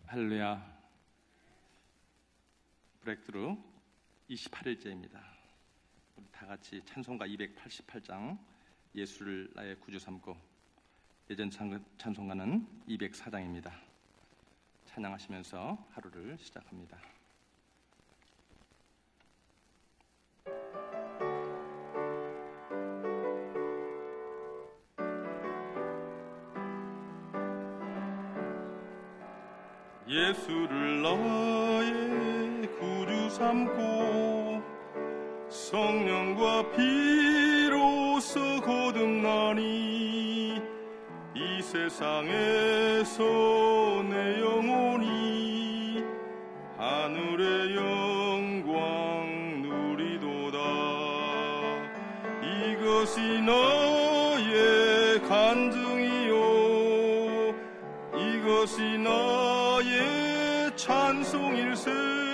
할렐루야. 브레이크스루 28일째입니다. 우리 다 같이 찬송가 288장 예수를 나의 구주 삼고, 예전 찬송가는 204장입니다. 찬양하시면서 하루를 시작합니다. 예수를 나의 구주 삼고 성령과 피로써 거듭나니 이 세상에서 내 영혼이 하늘의 영광 누리도다. 이것이 나의 간증이요, 이것이 나의 찬송일세.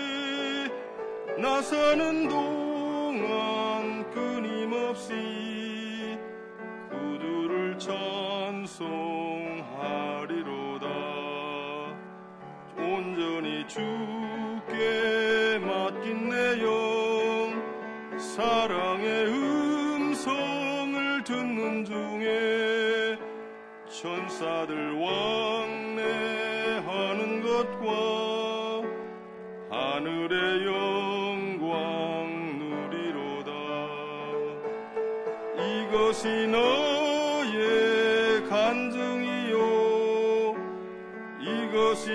나 사는 동안 끊임없이 구주를 찬송하리로다. 온전히 주께 맡긴 내 영, 사랑의 음성을 듣는 중에 천사들 왕래하는 것과 하늘의 영광 누리로다. 이것이 나의 간증이요, 이것이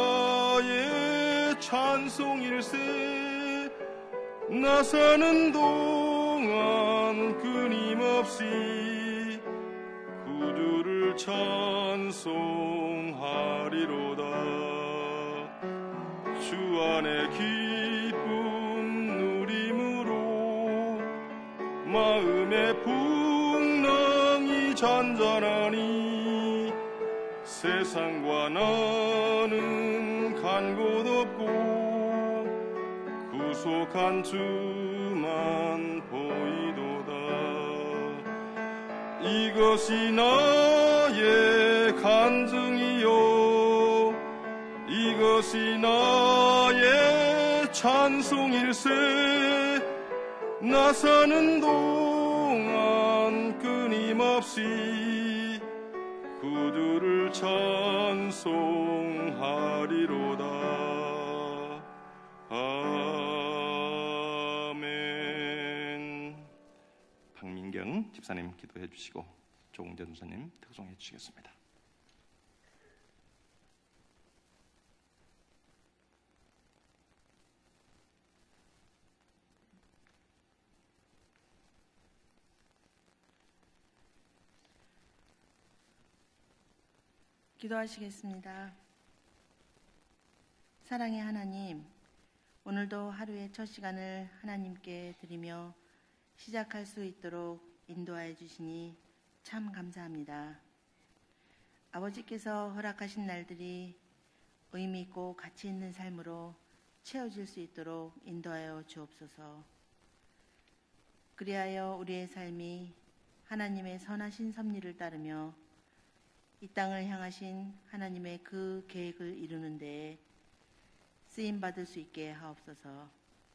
나의 찬송일세. 나 사는 동안 끊임없이 구주를 찬송하리로다. 주 안에 기쁨 누림으로 마음의 풍랑이 잔잔하니 세상과 나는 간 곳 없고 구속한 주만 보이도다. 이것이 나의 간증이요, 이것이 나의 찬송일세. 나 사는 동안 끊임없이 구주를 찬송하리로다. 아멘. 박민경 집사님 기도해 주시고 조웅재 전사님 특송해 주시겠습니다. 기도하시겠습니다. 사랑의 하나님, 오늘도 하루의 첫 시간을 하나님께 드리며 시작할 수 있도록 인도하여 주시니 참 감사합니다. 아버지께서 허락하신 날들이 의미 있고 가치 있는 삶으로 채워질 수 있도록 인도하여 주옵소서. 그리하여 우리의 삶이 하나님의 선하신 섭리를 따르며 이 땅을 향하신 하나님의 그 계획을 이루는 데에 쓰임받을 수 있게 하옵소서.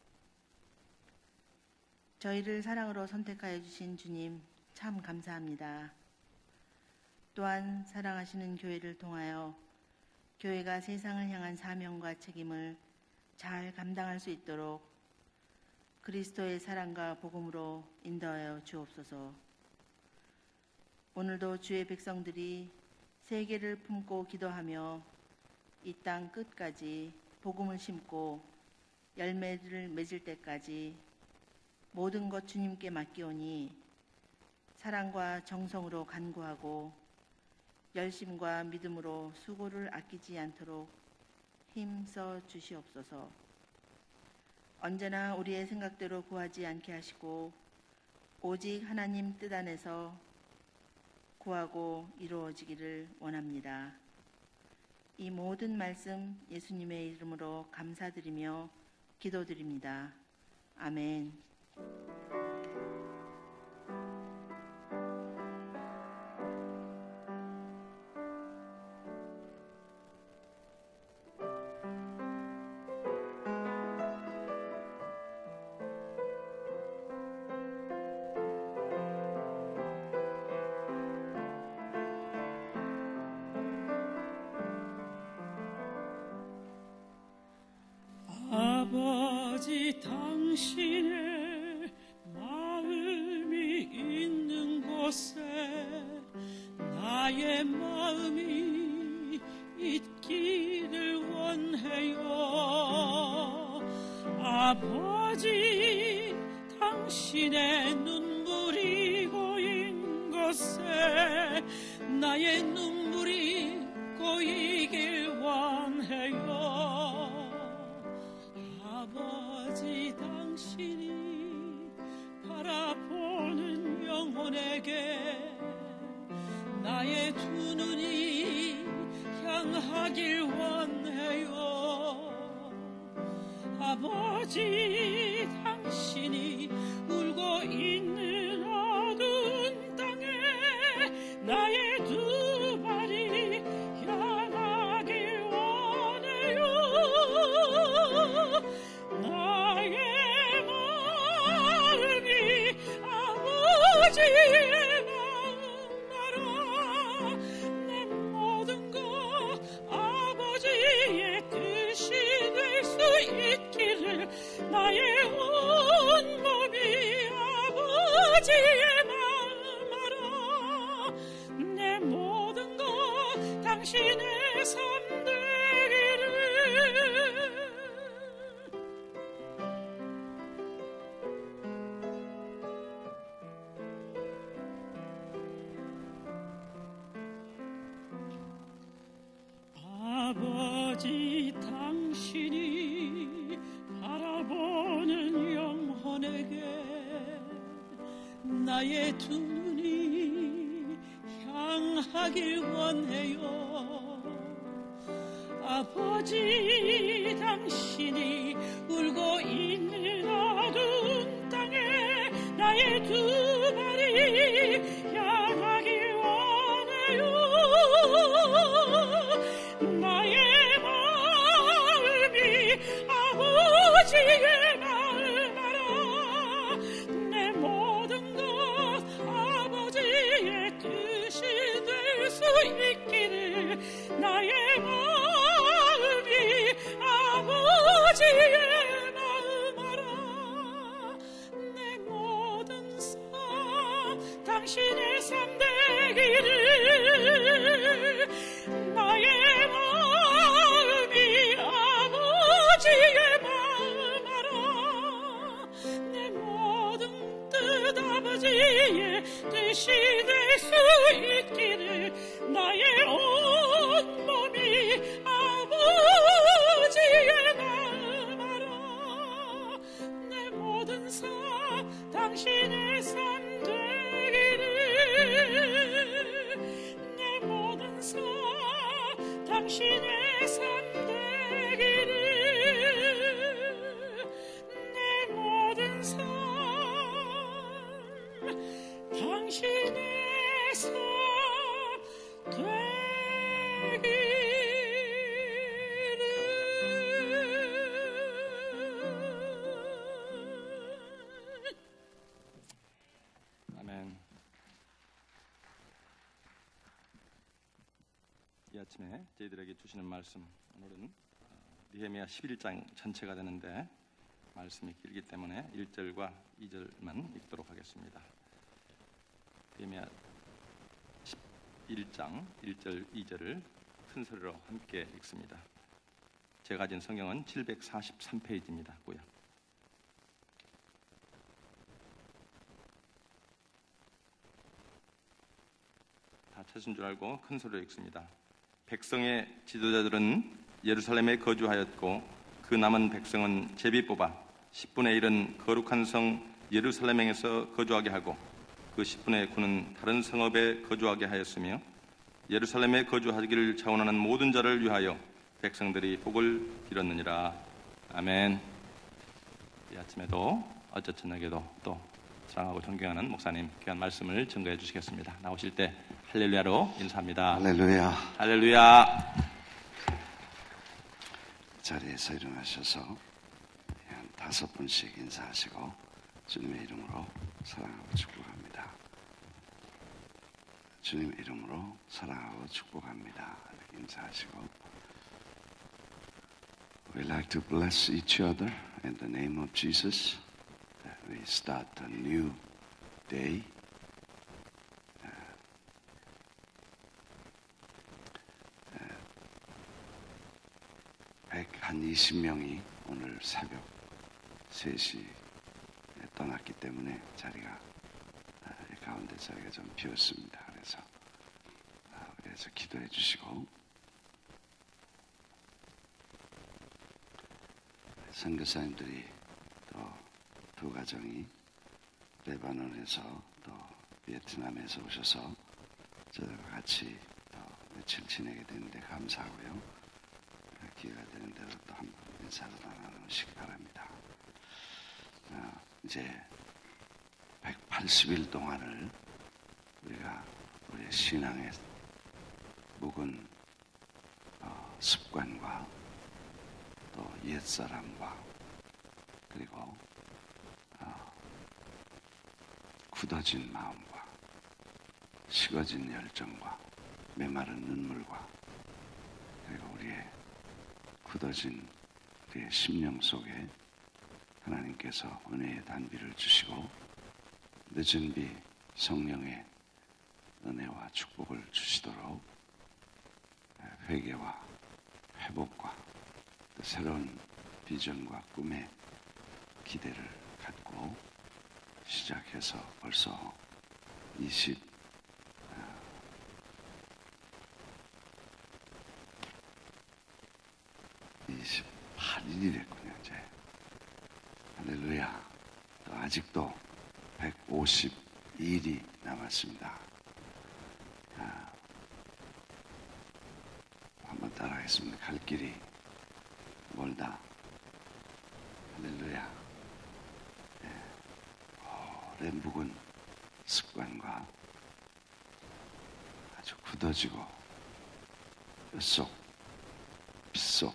저희를 사랑으로 선택하여 주신 주님 참 감사합니다. 또한 사랑하시는 교회를 통하여 교회가 세상을 향한 사명과 책임을 잘 감당할 수 있도록 그리스도의 사랑과 복음으로 인도하여 주옵소서. 오늘도 주의 백성들이 세계를 품고 기도하며 이 땅 끝까지 복음을 심고 열매를 맺을 때까지 모든 것 주님께 맡기오니 사랑과 정성으로 간구하고 열심과 믿음으로 수고를 아끼지 않도록 힘써 주시옵소서. 언제나 우리의 생각대로 구하지 않게 하시고 오직 하나님 뜻 안에서 구하고 이루어지기를 원합니다. 이 모든 말씀 예수님의 이름으로 감사드리며 기도드립니다. 아멘. 아버지 당신의 마음이 있는 곳에 나의 마음이 있기를 원해요. 아버지 당신의 눈물이 고인 곳에 나의 눈물이 고이길 원해요. 아버지 당신이 바라보는 영혼에게 나의 두 눈이 향하길 원해요. 아버지 당신이 울고 있는 어두운 땅에 나의 두 발이 향하길 원해요. 나의 마음이 아버지의 마음 알아. 내 모든 것 아버지의 뜻이 될 수 있기를 나의 온 몸이 아버지의 마음 알아. 내 모든 것 당신의 삶 되기를. 아버지 당신이 바라보는 영혼에게 나의 두 눈이 향하길 원해요. 아버지 당신이 울고 있는 어두운 땅에 나의 두 발이 향하길 원해요. 나의 마음이 아버지의 마음 알아. 내 모든 것 아버지의 뜻이 될 수 있기를 나의 마음이 아버지의 마음 알아. 내 모든 삶 당신의 삶 되기를. 나의 마음이 아버지의 마음 알아. 내 모든 뜻 아버지의 뜻이 될 수 있기를 나의 온 몸이 아버지의 마음 알아. 내 모든 삶 당신의 삶 되기를. 내 모든 삶 당신의 삶 되기를. 내 모든 삶 당신의 삶 되기를. 아멘. 이 아침에 저희들에게 주시는 말씀, 오늘은 느헤미야 11장 전체가 되는데 말씀이 길기 때문에 1절과 2절만 읽도록 하겠습니다. 느헤미야 11장 1절 2절을 큰 소리로 함께 읽습니다. 제가 가진 성경은 743페이지입니다. 고요. 다 찾은 줄 알고 큰 소리로 읽습니다. 백성의 지도자들은 예루살렘에 거주하였고 그 남은 백성은 제비 뽑아 10분의 1은 거룩한 성 예루살렘에서 거주하게 하고 그 10분의 9는 다른 성읍에 거주하게 하였으며 예루살렘에 거주하기를 자원하는 모든 자를 위하여 백성들이 복을 빌었느니라. 아멘. 이 아침에도 어제 저녁에도 또 사랑하고 존경하는 목사님 귀한 말씀을 증거해 주시겠습니다. 나오실 때 할렐루야로 인사합니다. 할렐루야. 할렐루야. 자리에서 일어나셔서 한 5분씩 인사하시고 주님의 이름으로 사랑하고 축복합니다. 주님의 이름으로 사랑하고 축복합니다. 이렇게 인사하시고 We like to bless each other. In the name of Jesus, we start a new day. 120명이 오늘 새벽 3시에 떠났기 때문에 자리가 가운데 자리가 좀 비었습니다. 그래서 기도해 주시고, 선교사님들이 또 두 가정이 레바논에서 또 베트남에서 오셔서 저들과 같이 또 며칠 지내게 되는데 감사하고요. 기회가 되는 대로 또 한번 인사를 나누시기 바랍니다. 이제 180일 동안을 우리가 우리의 신앙의 묵은 습관과 또 옛사람과 그리고 굳어진 마음과 식어진 열정과 메마른 눈물과 그리고 우리의 굳어진 우리의 심령 속에 하나님께서 은혜의 단비를 주시고 늦은 비 성령의 은혜와 축복을 주시도록 회개와 회복과 또 새로운 비전과 꿈에 기대를 갖고 시작해서 벌써 28일이랬군요. 이제 할렐루야. 또 아직도 152일이 남았습니다. 한번 따라하겠습니다. 갈 길이 멀다. 할렐루야. 오래 묵은 습관과 아주 굳어지고 뼛속, 빗속,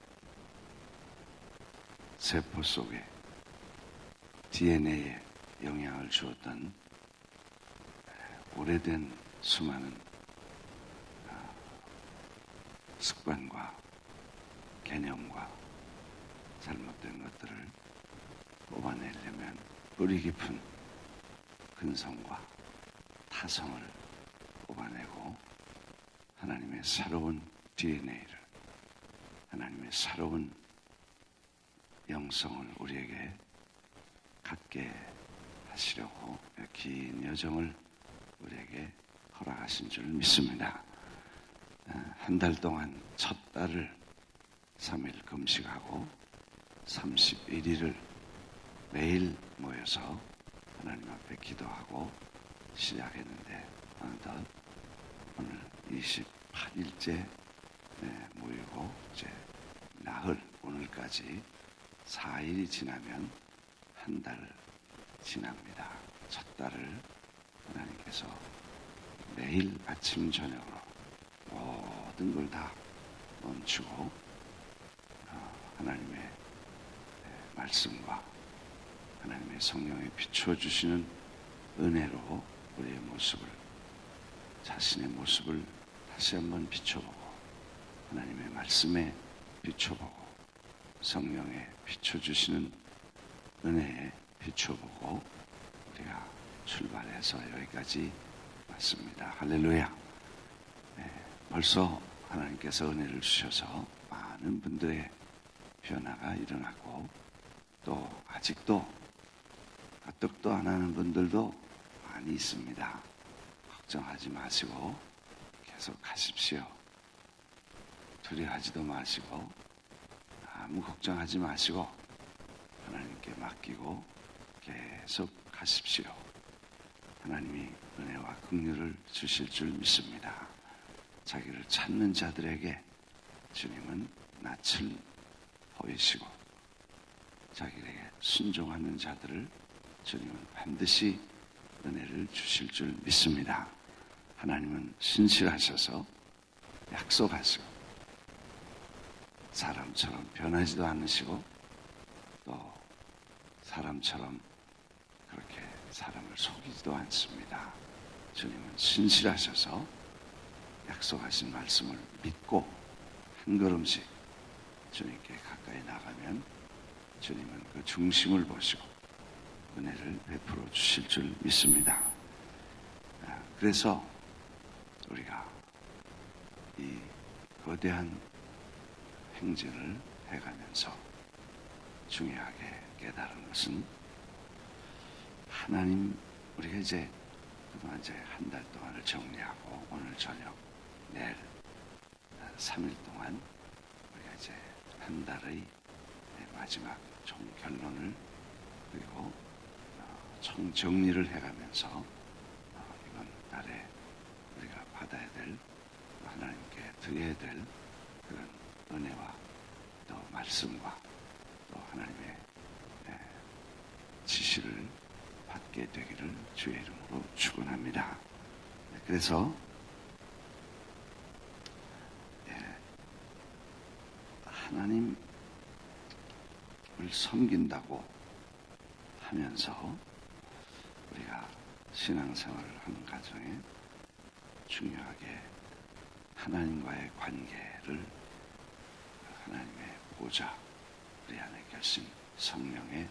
세포 속에 DNA에 영향을 주었던 오래된 수많은 습관과 개념과 잘못된 것들을 뽑아내려면 뿌리 깊은 근성과 타성을 뽑아내고 하나님의 새로운 DNA를, 하나님의 새로운 영성을 우리에게 갖게 하시려고 긴 여정을 우리에게 허락하신 줄 믿습니다. 한 달 동안 첫 달을 3일 금식하고 31일을 매일 모여서 하나님 앞에 기도하고 시작했는데 어느덧 오늘 28일째 모이고 이제 나흘 오늘까지 4일이 지나면 한 달 지납니다. 첫 달을 하나님께서 매일 아침 저녁으로 모든 걸 다 멈추고 하나님의 말씀과 하나님의 성령에 비춰주시는 은혜로 우리의 모습을, 자신의 모습을 다시 한번 비춰보고 하나님의 말씀에 비춰보고 성령에 비춰주시는 은혜에 비춰보고 우리가 출발해서 여기까지 왔습니다. 할렐루야. 벌써 하나님께서 은혜를 주셔서 많은 분들의 변화가 일어나고 또 아직도 가뜩도 안 하는 분들도 많이 있습니다. 걱정하지 마시고 계속 가십시오. 두려워하지도 마시고 아무 걱정하지 마시고 하나님께 맡기고 계속 가십시오. 하나님이 은혜와 긍휼을 주실 줄 믿습니다. 자기를 찾는 자들에게 주님은 낯을 보이시고 자기에게 순종하는 자들을 주님은 반드시 은혜를 주실 줄 믿습니다. 하나님은 신실하셔서 약속하시고 사람처럼 변하지도 않으시고 또 사람처럼 그렇게 사람을 속이지도 않습니다. 주님은 신실하셔서 약속하신 말씀을 믿고 한 걸음씩 주님께 가까이 나가면 주님은 그 중심을 보시고 은혜를 베풀어 주실 줄 믿습니다. 그래서 우리가 이 거대한 행진을 해가면서 중요하게 깨달은 것은 하나님, 우리가 이제 그동안 이제 한 달 동안을 정리하고 오늘 저녁, 내일 3일 동안 우리가 이제 한 달의 마지막 총결론을 그리고 총정리를 해가면서 이번 달에 우리가 받아야 될, 하나님께 드려야 될 그런 은혜와 또 말씀과 또 하나님의 지시를 받게 되기를 주의 이름으로 축원합니다. 그래서 하나님을 섬긴다고 하면서 우리가 신앙생활을 하는 과정에 중요하게 하나님과의 관계를 하나님의 보좌, 우리 안에 계신 성령의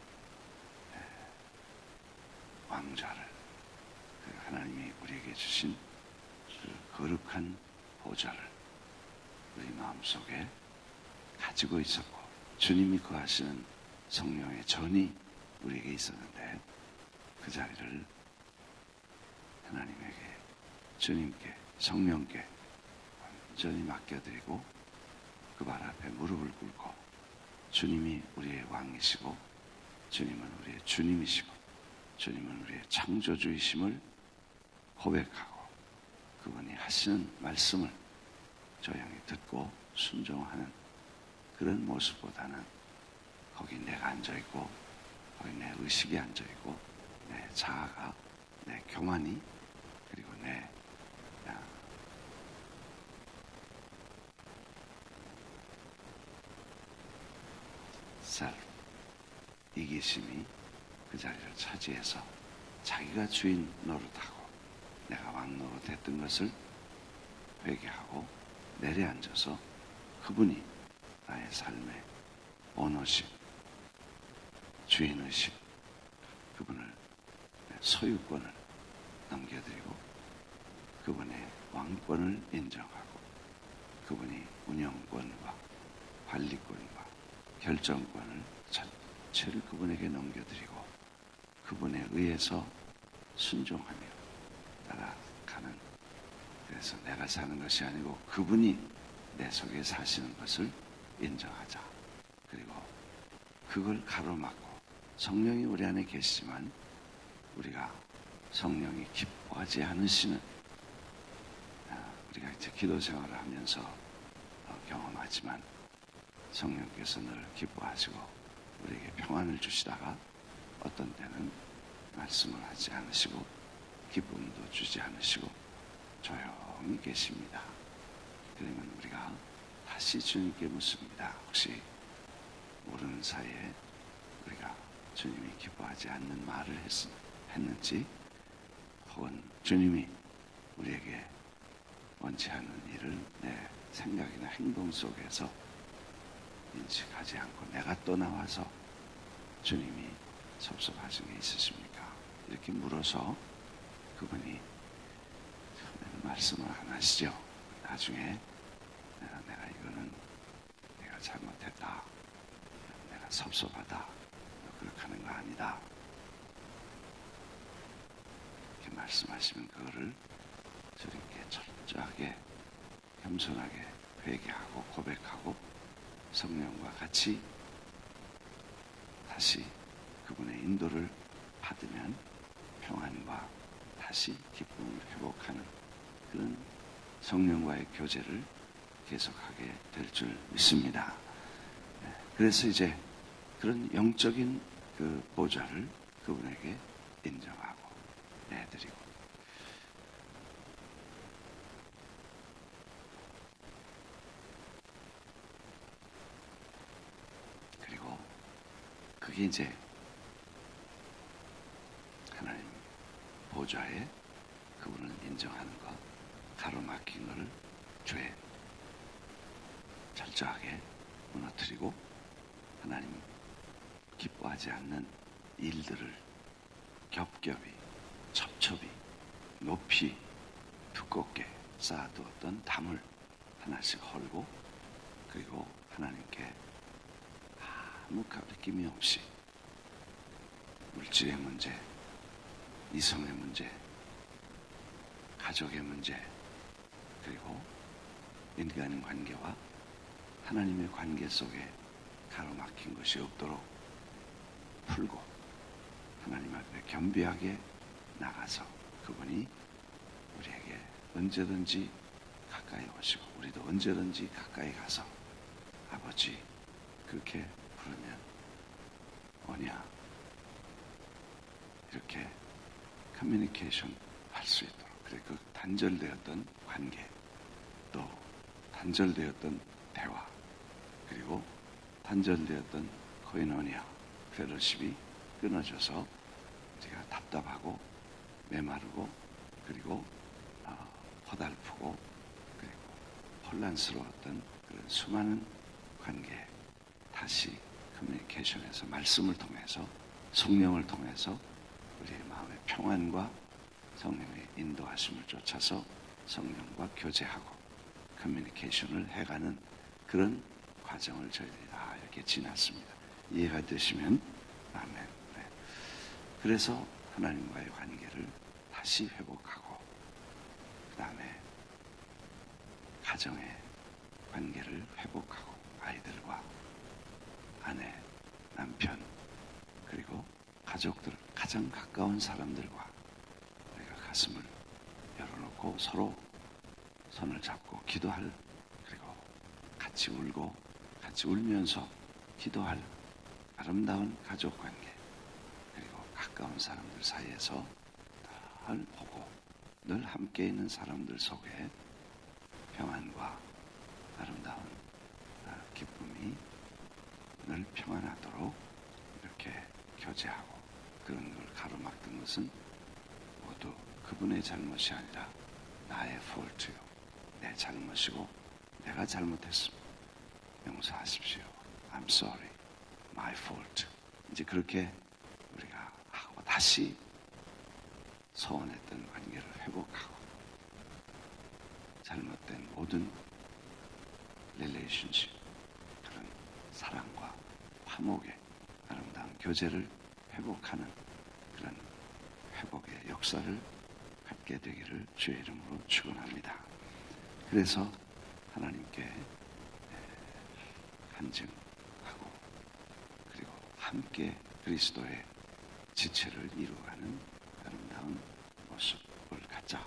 왕좌를, 그 하나님이 우리에게 주신 그 거룩한 보좌를 우리 마음속에 가지고 있었고, 주님이 거하시는 성령의 전이 우리에게 있었는데 그 자리를 하나님에게, 주님께, 성령께 완전히 맡겨드리고 그 발 앞에 무릎을 꿇고, 주님이 우리의 왕이시고 주님은 우리의 주님이시고 주님은 우리의 창조주이심을 고백하고 그분이 하시는 말씀을 조용히 듣고 순종하는 그런 모습보다는 거기 내가 앉아있고 거기 내 의식이 앉아있고 내 자아가, 내 교만이, 그리고 내 셀프, 이기심이 그 자리를 차지해서 자기가 주인 노릇하고 내가 왕 노릇했던 것을 회개하고 내려앉아서 그분이 나의 삶의 오너십, 주인의식, 그분을 소유권을 넘겨드리고 그분의 왕권을 인정하고 그분이 운영권과 관리권과 결정권을 전체를 그분에게 넘겨드리고 그분에 의해서 순종하며 따라가는, 그래서 내가 사는 것이 아니고 그분이 내 속에 사시는 것을 인정하자. 그리고 그걸 가로막고, 성령이 우리 안에 계시지만 우리가 성령이 기뻐하지 않으시는, 우리가 이제 기도 생활을 하면서 경험하지만 성령께서 늘 기뻐하시고 우리에게 평안을 주시다가 어떤 때는 말씀을 하지 않으시고 기쁨도 주지 않으시고 조용히 계십니다. 그러면 우리가 다시 주님께 묻습니다. 혹시 모르는 사이에 우리가 주님이 기뻐하지 않는 말을 했는지, 혹은 주님이 우리에게 원치 않는 일을 내 생각이나 행동 속에서 인식하지 않고 내가 또 나와서 주님이 섭섭하신 게 있으십니까? 이렇게 물어서 그분이 말씀을 안 하시죠. 나중에 내가 이거는 내가 잘못했다, 내가 섭섭하다, 그렇게 하는 거 아니다, 이렇게 말씀하시면 그거를 주님께 철저하게 겸손하게 회개하고 고백하고 성령과 같이 다시 그분의 인도를 받으면 평안과 다시 기쁨을 회복하는 그런 성령과의 교제를 계속하게 될 줄 믿습니다. 그래서 이제 그런 영적인 그 보좌를 그분에게 인정하고 내드리고, 그리고 그게 이제 하나님 보좌에 그분을 인정하는 것, 가로막힌 것을 죄 철저하게 무너뜨리고 하나님 기뻐하지 않는 일들을 겹겹이, 첩첩이, 높이, 두껍게 쌓아두었던 담을 하나씩 헐고, 그리고 하나님께 아무 가리낌이 없이 물질의 문제, 이성의 문제, 가족의 문제, 그리고 인간 관계와 하나님의 관계 속에 가로막힌 것이 없도록 풀고 하나님 앞에 겸비하게 나가서 그분이 우리에게 언제든지 가까이 오시고 우리도 언제든지 가까이 가서 아버지 그렇게 부르면 오냐 이렇게 커뮤니케이션 할 수 있도록, 그래 그 단절되었던 관계, 또 단절되었던 대화, 그리고 단절되었던 코이노니아 펠로십이 끊어져서 우리가 답답하고 메마르고 그리고 허달프고 그리고 혼란스러웠던 그런 수많은 관계 다시 커뮤니케이션에서 말씀을 통해서 성령을 통해서 우리의 마음의 평안과 성령의 인도하심을 쫓아서 성령과 교제하고 커뮤니케이션을 해가는 그런 과정을 저희들이 다 이렇게 지났습니다. 이해가 되시면 아멘. 네. 그래서 하나님과의 관계를 다시 회복하고 그 다음에 가정의 관계를 회복하고 아이들과 아내, 남편 그리고 가족들, 가장 가까운 사람들과 우리가 가슴을 열어놓고 서로 손을 잡고 기도할, 그리고 같이 울고 같이 울면서 기도할 아름다운 가족관계, 그리고 가까운 사람들 사이에서 늘 보고 늘 함께 있는 사람들 속에 평안과 아름다운 기쁨이 늘 평안하도록 이렇게 교제하고, 그런 걸 가로막던 것은 모두 그분의 잘못이 아니라 나의 폴트요, 내 잘못이고 내가 잘못했습니다. 용서하십시오. I'm sorry. My fault. 이제 그렇게 우리가 하고 다시 소원했던 관계를 회복하고 잘못된 모든 릴레이션십, 그런 사랑과 화목의 아름다운 교제를 회복하는 그런 회복의 역사를 갖게 되기를 주의 이름으로 축원합니다. 그래서 하나님께 간증하고 그리고 함께 그리스도의 지체를 이루어가는 아름다운 모습을 갖자.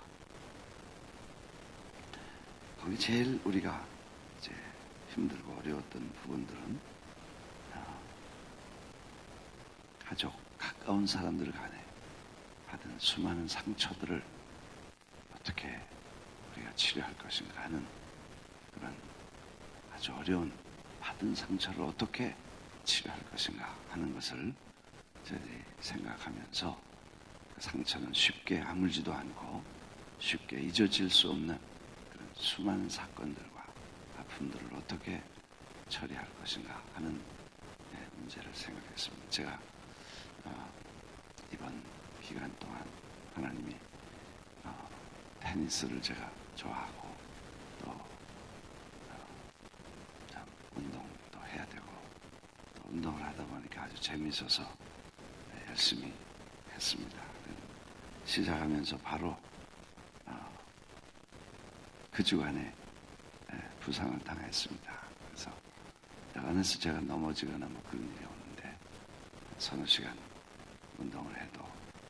거기 제일 우리가 이제 힘들고 어려웠던 부분들은 가족, 가까운 사람들 간에 받은 수많은 상처들을 어떻게 우리가 치료할 것인가 하는 그런 아주 어려운 받은 상처를 어떻게 치료할 것인가 하는 것을 저희들이 생각하면서 그 상처는 쉽게 아물지도 않고 쉽게 잊어질 수 없는 그런 수많은 사건들과 아픔들을 어떻게 처리할 것인가 하는 문제를 생각했습니다. 제가 이번 기간 동안 하나님이 테니스를 제가 좋아하고 또 운동도 해야 되고 또 운동을 하다 보니까 아주 재미있어서 열심히 했습니다. 시작하면서 바로 그 주간에 부상을 당했습니다. 그래서 안에서 제가 넘어지거나 뭐 그런 일이 오는데 서너 시간 운동을 해도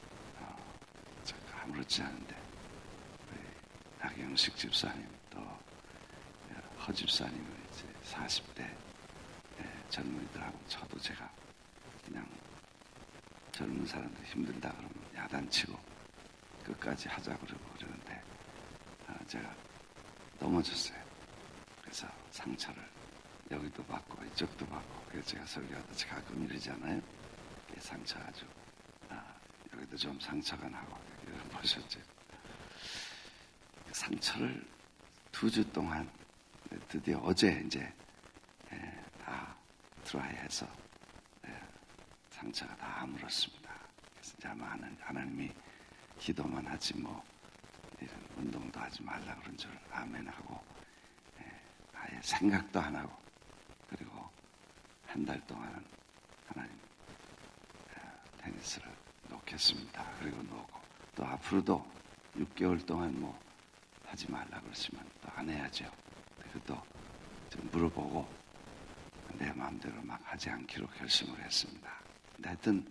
아무렇지 않은데 우리 나경식 집사님 또 허 집사님은 이제 40대 젊은이들하고 저도 제가 그냥 젊은 사람들 힘들다 그러면 야단치고 끝까지 하자고 그러는데 제가 넘어졌어요. 그래서 상처를 여기도 받고 이쪽도 받고, 그래서 제가 설교하듯이 가끔 이러잖아요. 상처 아주 여기도 좀 상처가 나고 이런 보셨죠. 상처를 2주 동안 드디어 어제 이제 다 드라이해서 상처가 다 아물었습니다. 그래서 이제 아마 하나님이 기도만 하지 뭐 이런 운동도 하지 말라 그런 줄 아멘하고, 아예 생각도 안 하고, 그리고 한 달 동안은 하나님 테니스를 놓겠습니다. 그리고 놓고 또 앞으로도 6개월 동안 뭐 하지 말라 그러시면 또 안 해야죠. 그것도 좀 물어보고 내 마음대로 막 하지 않기로 결심을 했습니다. 근데 하여튼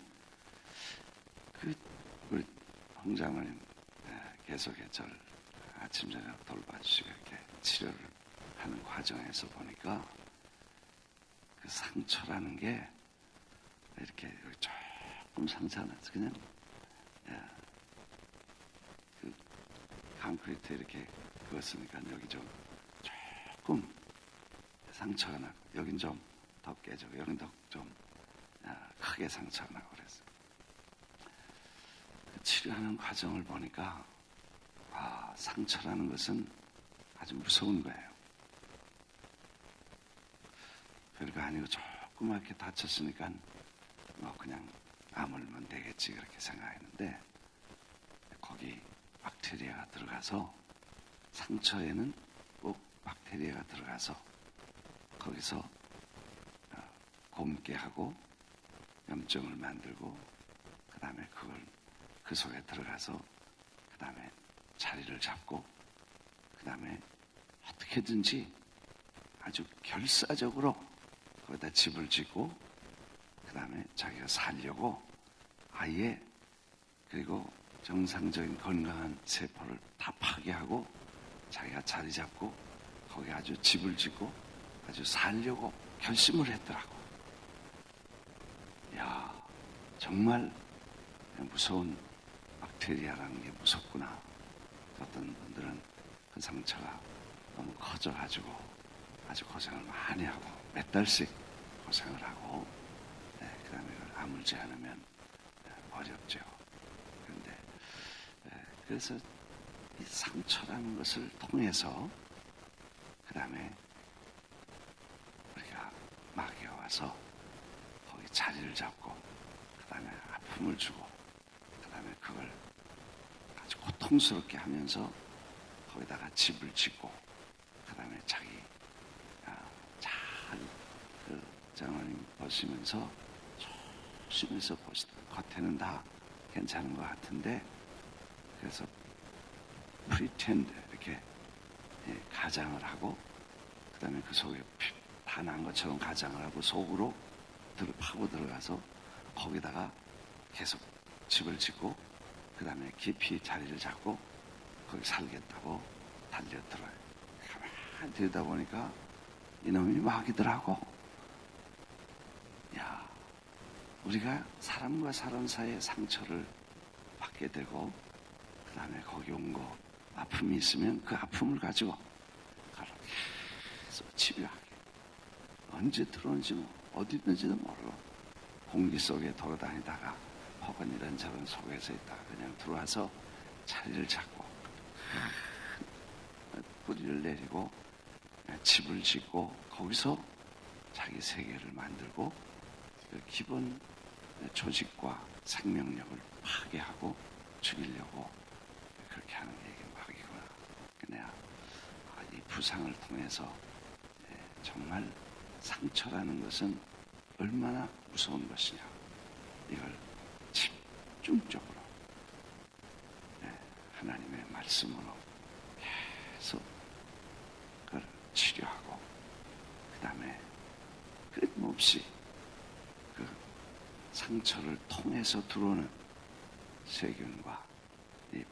우리 홍 장로님 계속해 저를 아침 저녁 돌봐주시고 이렇게 치료를 하는 과정에서 보니까 그 상처라는 게 이렇게 조금 상처가 나서 그냥 그 콘크리트 이렇게 그었으니까 여기 좀 조금 상처가 나고 여긴 좀 더 깨지고 여긴 더 좀 크게 상처가 나고 그랬어요. 치료하는 과정을 보니까 상처라는 것은 아주 무서운 거예요. 별거 아니고 조그맣게 다쳤으니까 뭐 그냥 아물면 되겠지 그렇게 생각했는데 거기 박테리아가 들어가서 상처에는 꼭 박테리아가 들어가서 거기서 곪게 하고 염증을 만들고 그 다음에 그걸 그 속에 들어가서 그 다음에 자리를 잡고 그 다음에 어떻게든지 아주 결사적으로 거기다 집을 짓고 그 다음에 자기가 살려고 아예 그리고 정상적인 건강한 세포를 다 파괴하고 자기가 자리 잡고 거기 아주 집을 짓고 아주 살려고 결심을 했더라고. 야, 정말 무서운 박테리아라는 게 무섭구나. 어떤 분들은 그 상처가 너무 커져가지고 아주 고생을 많이 하고 몇 달씩 고생을 하고 그 다음에 그걸 아물지 않으면 어렵죠. 그런데 그래서 이 상처라는 것을 통해서 그 다음에 우리가 마귀가 와서 거기 자리를 잡고 그 다음에 아픔을 주고 그 다음에 그걸 아주 고통스럽게 하면서 거기다가 집을 짓고 그 다음에 자기 잘 그 장로님 보시면서 조심해서 보시더라고요. 겉에는 다 괜찮은 것 같은데 그래서 pretend 이렇게 가장을 하고 그 다음에 그 속에 다 난 것처럼 가장을 하고 속으로 파고 들어가서 거기다가 계속 집을 짓고 그 다음에 깊이 자리를 잡고 거기 살겠다고 달려들어요. 가만히 들여다 보니까 이놈이 마귀더라고. 야, 우리가 사람과 사람 사이에 상처를 받게 되고 그 다음에 거기 온 거 아픔이 있으면 그 아픔을 가지고 계속 치료하게 언제 들어온지 뭐 어디 있는지도 모르고 공기 속에 돌아다니다가 혹은 이런저런 속에서 있다가 그냥 들어와서 자리를 잡고 뿌리를 내리고 집을 짓고 거기서 자기 세계를 만들고 그 기본 조직과 생명력을 파괴하고 죽이려고 그렇게 하는 게 이게 마귀구나. 내가 이 부상을 통해서 정말 상처라는 것은 얼마나 무서운 것이냐 이걸 집중적으로 하나님의 말씀으로 계속 그걸 치료하고 그 다음에 끊임없이 그 상처를 통해서 들어오는 세균과 이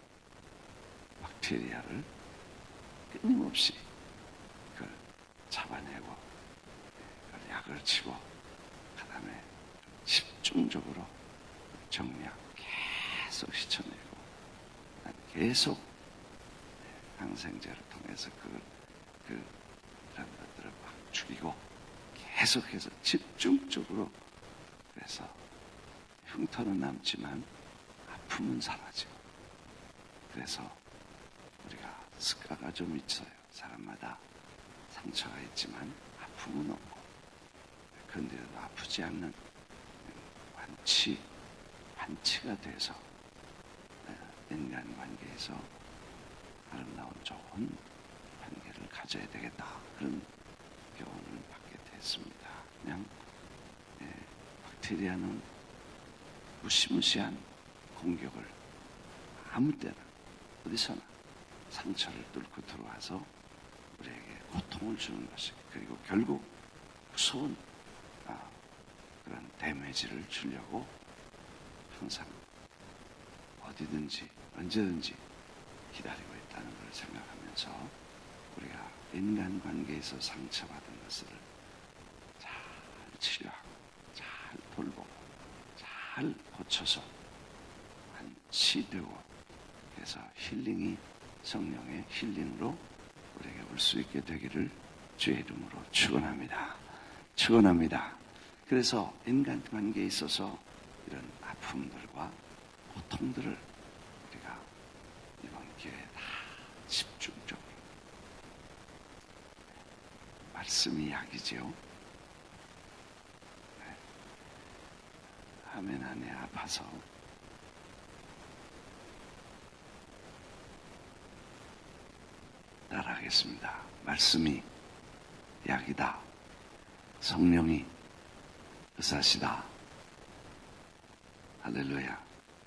박테리아를 끊임없이 그걸 잡아내고 그걸 약을 치고 그 다음에 집중적으로 정리하고 계속 씻어내고 계속 항생제를 통해서 그런 것들을 막 죽이고 계속해서 집중적으로 그래서 흉터는 남지만 아픔은 사라지고 그래서 우리가 습가가 좀 있어요. 사람마다 상처가 있지만 아픔은 없고 그런데도 아프지 않는 끝이 완치가 돼서 인간관계에서 아름다운 좋은 관계를 가져야 되겠다, 그런 교훈을 받게 됐습니다. 그냥 박테리아는 무시무시한 공격을 아무 때나 어디서나 상처를 뚫고 들어와서 우리에게 고통을 주는 것이, 그리고 결국 무서운 그런 데미지를 주려고 항상 어디든지 언제든지 기다리고 있다는 걸 생각하면서 우리가 인간관계에서 상처받은 것을 잘 치료하고 잘 돌보고 잘 고쳐서 완치되고, 그래서 힐링이 성령의 힐링으로 우리에게 올 수 있게 되기를 주의 이름으로 축원합니다. 축원합니다. 그래서 인간관계에 있어서 이런 아픔들과 고통들을 우리가 이번 기회에 다 집중적으로, 말씀이 약이지요. 아멘. 안에 아파서 따라하겠습니다. 말씀이 약이다. 성령이 의사시다. 할렐루야.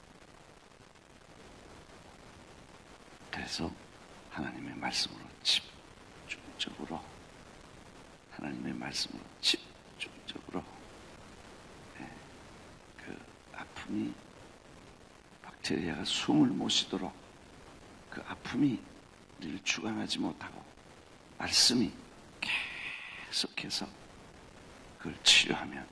그래서 하나님의 말씀으로 집중적으로, 하나님의 말씀으로 집중적으로, 그 아픔이 박테리아가 숨을 못 쉬도록 그 아픔이 우리를 주관하지 못하고 말씀이 계속해서 그걸 치료하면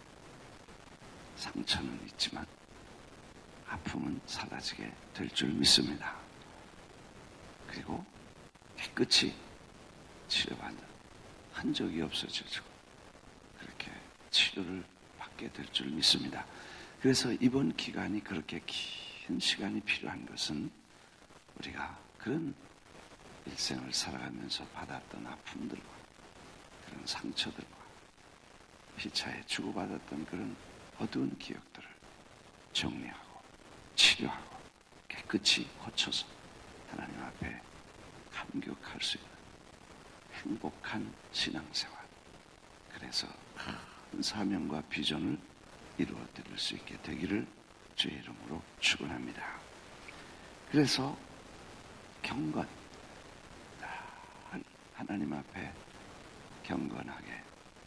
상처는 있지만 아픔은 사라지게 될 줄 믿습니다. 그리고 깨끗이 치료받는 흔적이 없어지고 그렇게 치료를 받게 될 줄 믿습니다. 그래서 이번 기간이 그렇게 긴 시간이 필요한 것은 우리가 그런 일생을 살아가면서 받았던 아픔들과 그런 상처들과 피차에 주고받았던 그런 어두운 기억들을 정리하고 치료하고 깨끗이 고쳐서 하나님 앞에 감격할 수 있는 행복한 신앙생활, 그래서 큰 사명과 비전을 이루어 드릴 수 있게 되기를 주의 이름으로 축원합니다. 그래서 경건, 하나님 앞에 경건하게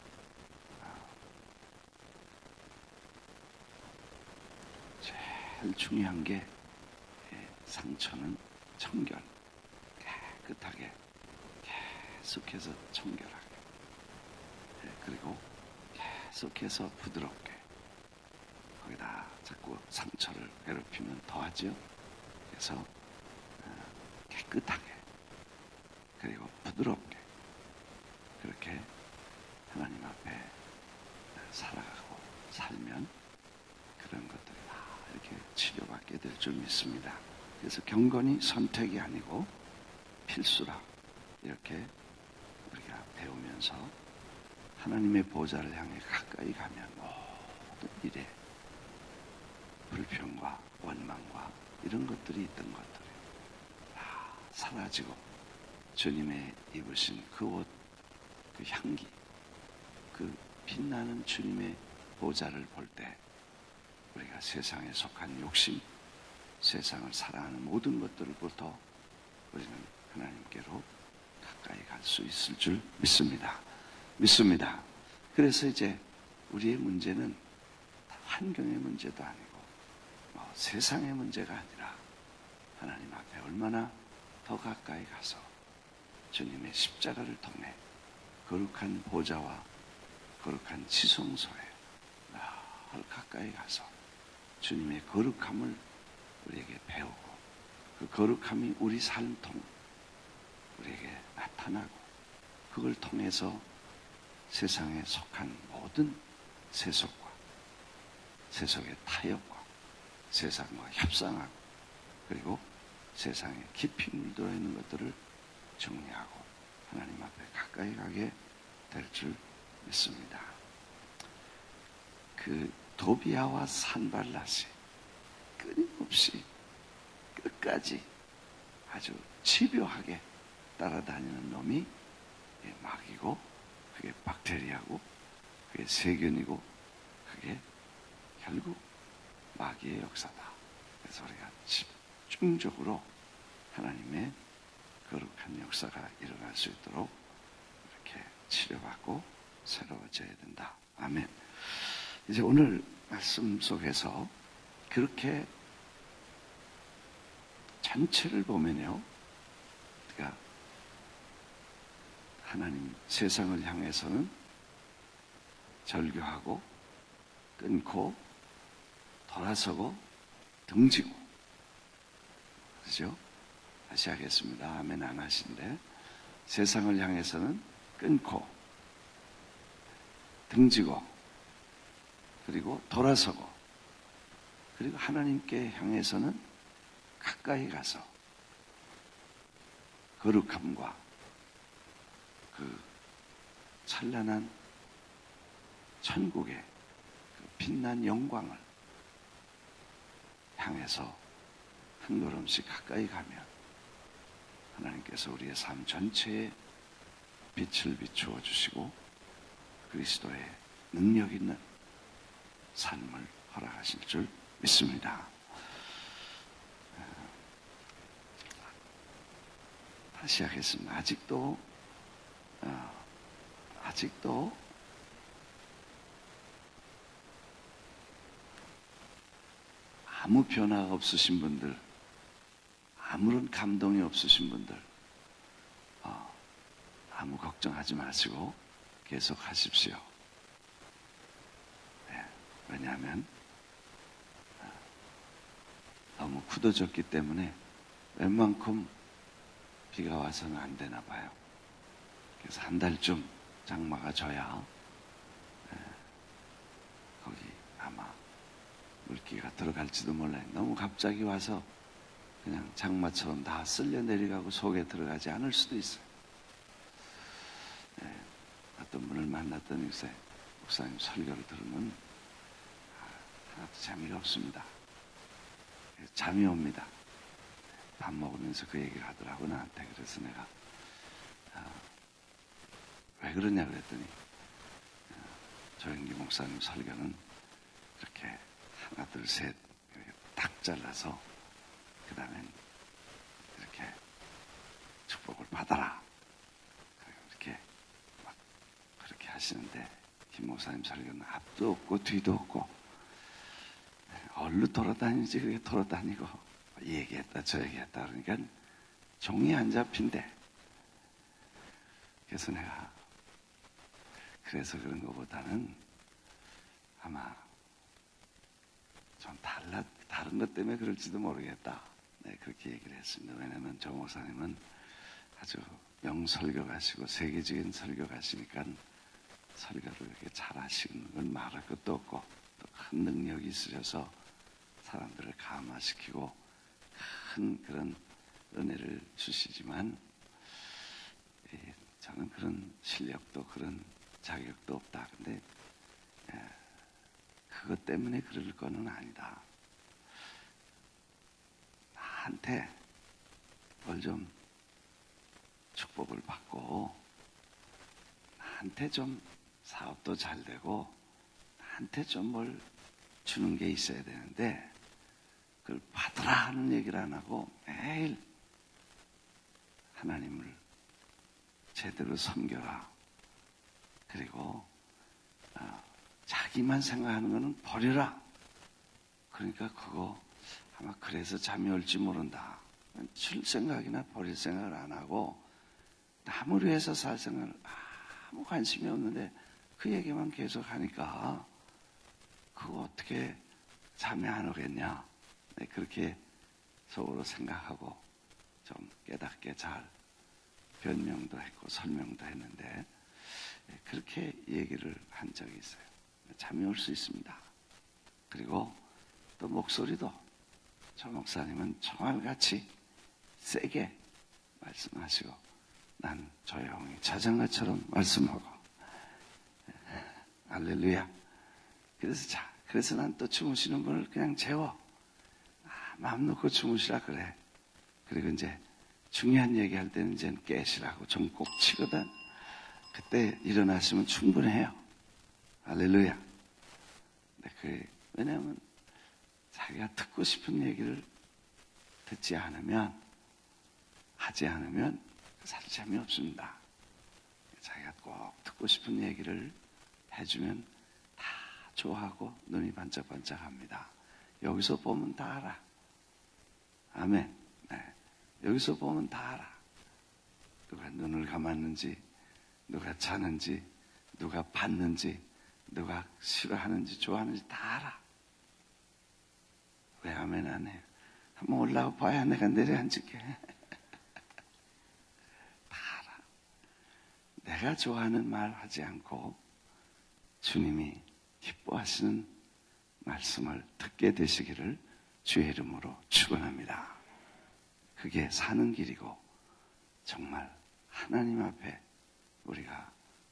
제일 중요한 게 상처는 청결, 깨끗하게 계속해서 청결하게, 그리고 계속해서 부드럽게, 거기다 자꾸 상처를 괴롭히면 더하죠. 그래서 깨끗하게 그리고 부드럽게 그렇게 하나님 앞에 살아가고 살면 그런 것들이 다 이렇게 치료받게 될 줄 믿습니다. 그래서 경건이 선택이 아니고 필수라 이렇게 우리가 배우면서 하나님의 보좌를 향해 가까이 가면 모든 일에 불평과 원망과 이런 것들이 있던 것들이 다 사라지고 주님의 입으신 그 옷, 그 향기, 그 빛나는 주님의 보좌를 볼 때 우리가 세상에 속한 욕심, 세상을 사랑하는 모든 것들로부터 우리는 하나님께로 가까이 갈 수 있을 줄 믿습니다. 믿습니다. 그래서 이제 우리의 문제는 환경의 문제도 아니고 세상의 문제가 아니라 하나님 앞에 얼마나 더 가까이 가서 주님의 십자가를 통해 거룩한 보좌와 거룩한 지성소에 늘 가까이 가서 주님의 거룩함을 우리에게 배우고 그 거룩함이 우리 삶 통 우리에게 나타나고 그걸 통해서 세상에 속한 모든 세속과 세속의 타협과 세상과 협상하고 그리고 세상에 깊이 물들어 있는 것들을 정리하고 하나님 앞에 가까이 가게 될 줄 믿습니다. 그 도비아와 산발랏이 끊임없이 끝까지 아주 집요하게 따라다니는 놈이 마귀고, 그게 박테리아고, 그게 세균이고, 그게 결국 마귀의 역사다. 그래서 우리가 집중적으로 하나님의 거룩한 역사가 일어날 수 있도록 이렇게 치료받고 새로워져야 된다. 아멘. 이제 오늘 말씀 속에서 그렇게 전체를 보면요, 그러니까 하나님 세상을 향해서는 절교하고 끊고 돌아서고 등지고, 그죠? 다시 하겠습니다. 아멘 안 하신데, 세상을 향해서는 끊고 등지고 그리고 돌아서고, 그리고 하나님께 향해서는 가까이 가서 거룩함과 그 찬란한 천국의 그 빛난 영광을 향해서 한 걸음씩 가까이 가면 하나님께서 우리의 삶 전체에 빛을 비추어 주시고 그리스도의 능력 있는 삶을 허락하실 줄 믿습니다. 다시 하겠습니다. 아직도 아무 변화가 없으신 분들, 아무런 감동이 없으신 분들, 아무 걱정하지 마시고 계속 하십시오. 네, 왜냐하면 너무 굳어졌기 때문에 웬만큼 비가 와서는 안 되나 봐요. 그래서 한 달쯤 장마가 져야 거기 아마 물기가 들어갈지도 몰라요. 너무 갑자기 와서 그냥 장마처럼 다 쓸려 내려가고 속에 들어가지 않을 수도 있어요. 네, 어떤 분을 만났더니 요새 목사님 설교를 들으면 하나도 재미가 없습니다. 잠이 옵니다. 밥 먹으면서 그 얘기를 하더라고 나한테. 그래서 내가 왜 그러냐 그랬더니 조영기 목사님 설교는 이렇게 하나 둘 셋 딱 잘라서 그 다음엔 이렇게 축복을 받아라 이렇게 막 그렇게 하시는데, 김 목사님 설교는 앞도 없고 뒤도 없고 얼른 돌아다니지. 그게 돌아다니고 얘기했다 저 얘기했다 그러니까 종이 안 잡힌대. 그래서 내가 그래서 그런 것보다는 아마 좀 다른 것 때문에 그럴지도 모르겠다. 네, 그렇게 얘기를 했습니다. 왜냐하면 조 목사님은 아주 명설교가시고 세계적인 설교가시니까 설교를 이렇게 잘 하시는 건 말할 것도 없고 또 큰 능력이 있으셔서 사람들을 감화시키고 큰 그런 은혜를 주시지만 저는 그런 실력도 그런 자격도 없다. 근데 그것 때문에 그럴 거는 아니다. 나한테 뭘 좀 축복을 받고 나한테 좀 사업도 잘 되고 나한테 좀 뭘 주는 게 있어야 되는데 그걸 받으라 하는 얘기를 안 하고 매일 하나님을 제대로 섬겨라. 그리고 자기만 생각하는 거는 버려라. 그러니까 그거 아마 그래서 잠이 올지 모른다. 줄 생각이나 버릴 생각을 안 하고 남을 위해서 살 생각을 아무 관심이 없는데 그 얘기만 계속 하니까 그거 어떻게 잠이 안 오겠냐. 네, 그렇게 속으로 생각하고 좀 깨닫게 잘 변명도 했고 설명도 했는데 그렇게 얘기를 한 적이 있어요. 잠이 올 수 있습니다. 그리고 또 목소리도 저 목사님은 총알같이 세게 말씀하시고 난 조용히 자장가처럼 말씀하고 할렐루야. 그래서 그래서 난 또 주무시는 분을 그냥 재워. 마음 놓고 주무시라 그래. 그리고 이제 중요한 얘기할 때는 이제 깨시라고 좀 꼭 치거든. 그때 일어나시면 충분해요. 할렐루야. 왜냐하면 자기가 듣고 싶은 얘기를 듣지 않으면, 하지 않으면 사실 재미없습니다. 자기가 꼭 듣고 싶은 얘기를 해주면 다 좋아하고 눈이 반짝반짝합니다. 여기서 보면 다 알아. 아멘. 네. 여기서 보면 다 알아. 누가 눈을 감았는지, 누가 자는지, 누가 받는지, 누가 싫어하는지 좋아하는지 다 알아. 왜 아멘 안 해요? 한번 올라가 봐야 내가 내려앉을게. 다 알아. 내가 좋아하는 말 하지 않고 주님이 기뻐하시는 말씀을 듣게 되시기를 주의 이름으로 축원합니다. 그게 사는 길이고 정말 하나님 앞에 우리가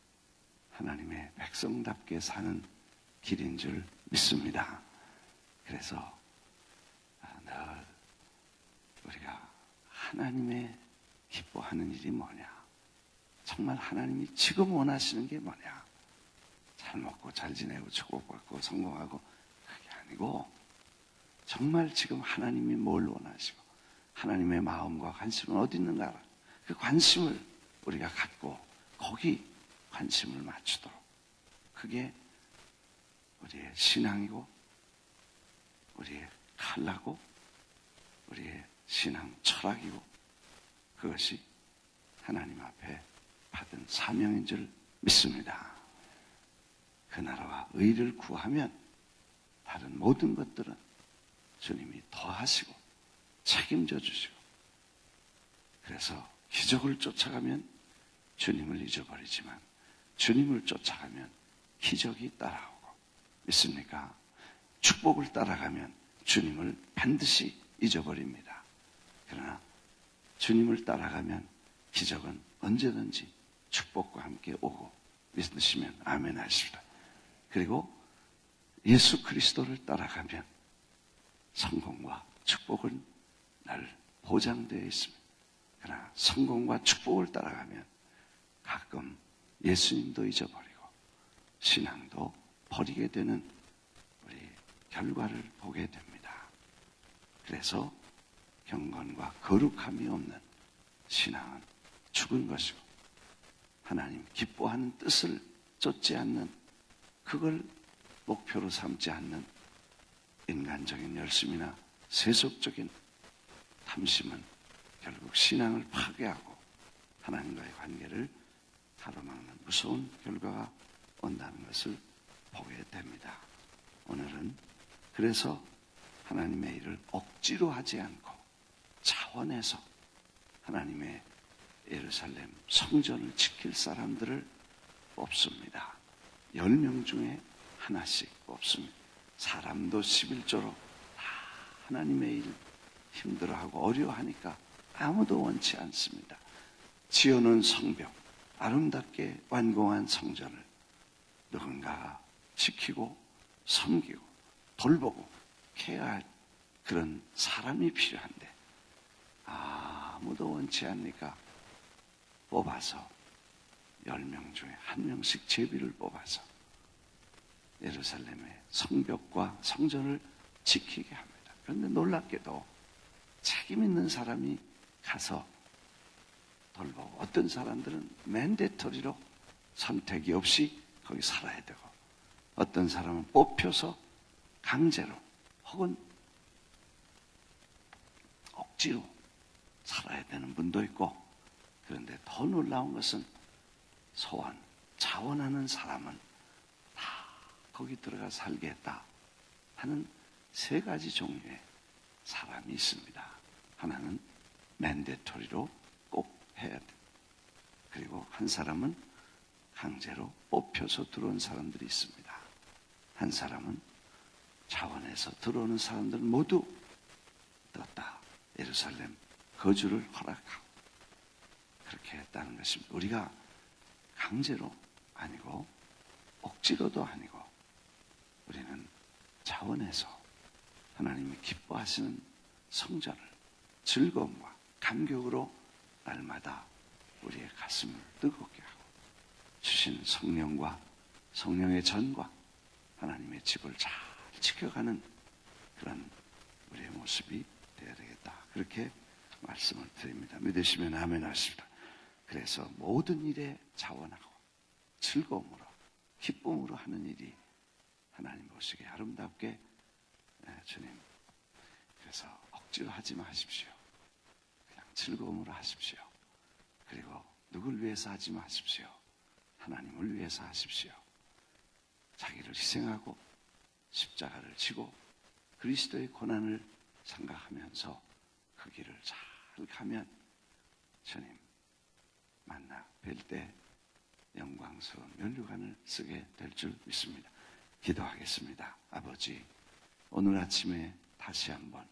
하나님의 백성답게 사는 길인 줄 믿습니다. 그래서 늘 우리가 하나님의 기뻐하는 일이 뭐냐, 정말 하나님이 지금 원하시는 게 뭐냐, 잘 먹고 잘 지내고 축복받고 성공하고, 그게 아니고 정말 지금 하나님이 뭘 원하시고 하나님의 마음과 관심은 어디 있는가, 그 관심을 우리가 갖고 거기 관심을 맞추도록, 그게 우리의 신앙이고 우리의 칼라고 우리의 신앙 철학이고, 그것이 하나님 앞에 받은 사명인 줄 믿습니다. 그 나라와 의를 구하면 다른 모든 것들은 주님이 더하시고 책임져 주시고, 그래서 기적을 쫓아가면 주님을 잊어버리지만 주님을 쫓아가면 기적이 따라오고, 믿습니까? 축복을 따라가면 주님을 반드시 잊어버립니다. 그러나 주님을 따라가면 기적은 언제든지 축복과 함께 오고, 믿으시면 아멘 하십시다. 그리고 예수 그리스도를 따라가면 성공과 축복은 늘 보장되어 있습니다. 그러나 성공과 축복을 따라가면 가끔 예수님도 잊어버리고 신앙도 버리게 되는 우리 결과를 보게 됩니다. 그래서 경건과 거룩함이 없는 신앙은 죽은 것이고, 하나님 기뻐하는 뜻을 쫓지 않는, 그걸 목표로 삼지 않는 인간적인 열심이나 세속적인 탐심은 결국 신앙을 파괴하고 하나님과의 관계를 가로막는 무서운 결과가 온다는 것을 보게 됩니다. 오늘은 그래서 하나님의 일을 억지로 하지 않고 차원에서 하나님의 예루살렘 성전을 지킬 사람들을 뽑습니다. 10명 중에 하나씩 뽑습니다. 사람도 11조로 다 하나님의 일 힘들어하고 어려워하니까 아무도 원치 않습니다. 지어놓은 성벽, 아름답게 완공한 성전을 누군가가 지키고 섬기고 돌보고 케어할 그런 사람이 필요한데 아무도 원치 않으니까 뽑아서 10명 중에 1명씩 제비를 뽑아서 예루살렘의 성벽과 성전을 지키게 합니다. 그런데 놀랍게도 책임 있는 사람이 가서 돌보고, 어떤 사람들은 맨데터리로 선택이 없이 거기 살아야 되고, 어떤 사람은 뽑혀서 강제로 혹은 억지로 살아야 되는 분도 있고, 그런데 더 놀라운 것은 소원, 자원하는 사람은 다 거기 들어가 살겠다 하는 3가지 종류의 사람이 있습니다. 하나는 맨데토리로 꼭 해야 돼. 그리고 한 사람은 강제로 뽑혀서 들어온 사람들이 있습니다. 한 사람은 자원해서 들어오는 사람들은 모두 떴다. 예루살렘 거주를 허락하고 그렇게 했다는 것입니다. 우리가 강제로 아니고 억지로도 아니고 우리는 차원에서 하나님이 기뻐하시는 성전을 즐거움과 감격으로 날마다 우리의 가슴을 뜨겁게 하고 주신 성령과 성령의 전과 하나님의 집을 잘 지켜가는 그런 우리의 모습이 되어야 되겠다. 그렇게 말씀을 드립니다. 믿으시면 아멘 하십니다. 그래서 모든 일에 자원하고 즐거움으로 기쁨으로 하는 일이 하나님 보시기에 아름답게 주님, 그래서 억지로 하지 마십시오. 그냥 즐거움으로 하십시오. 그리고 누굴 위해서 하지 마십시오. 하나님을 위해서 하십시오. 자기를 희생하고 십자가를 지고 그리스도의 고난을 생각하면서 그 길을 잘 가면 주님 만나 뵐 때 영광스러운 면류관을 쓰게 될 줄 믿습니다. 기도하겠습니다. 아버지, 오늘 아침에 다시 한번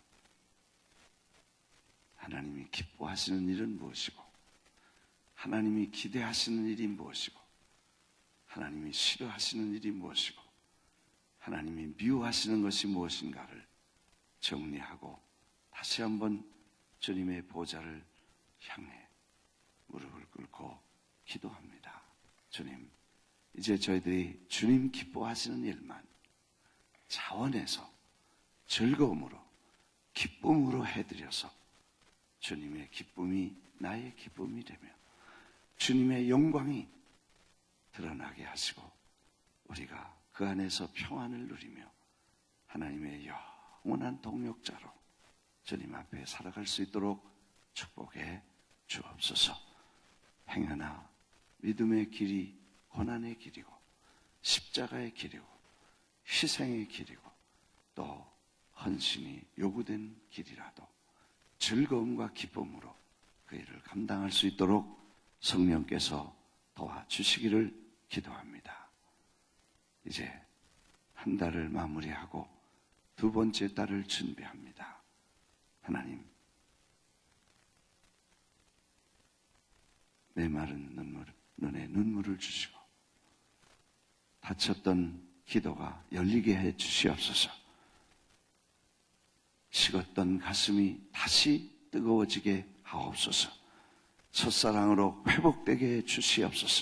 하나님이 기뻐하시는 일은 무엇이고 하나님이 기대하시는 일이 무엇이고 하나님이 싫어하시는 일이 무엇이고 하나님이 미워하시는 것이 무엇인가를 정리하고 다시 한번 주님의 보좌를 향해 무릎을 꿇고 기도합니다. 주님, 이제 저희들이 주님 기뻐하시는 일만 자원해서 즐거움으로 기쁨으로 해드려서 주님의 기쁨이 나의 기쁨이 되며 주님의 영광이 드러나게 하시고 우리가 그 안에서 평안을 누리며 하나님의 영원한 동역자로 주님 앞에 살아갈 수 있도록 축복해 주옵소서. 행여나 믿음의 길이 고난의 길이고 십자가의 길이고 희생의 길이고 또 헌신이 요구된 길이라도 즐거움과 기쁨으로 그 일을 감당할 수 있도록 성령께서 도와주시기를 기도합니다. 이제 한 달을 마무리하고 두 번째 달을 준비합니다. 하나님, 메마른 눈에 눈물을 주시고 닫혔던 기도가 열리게 해 주시옵소서. 식었던 가슴이 다시 뜨거워지게 하옵소서. 첫사랑으로 회복되게 해 주시옵소서.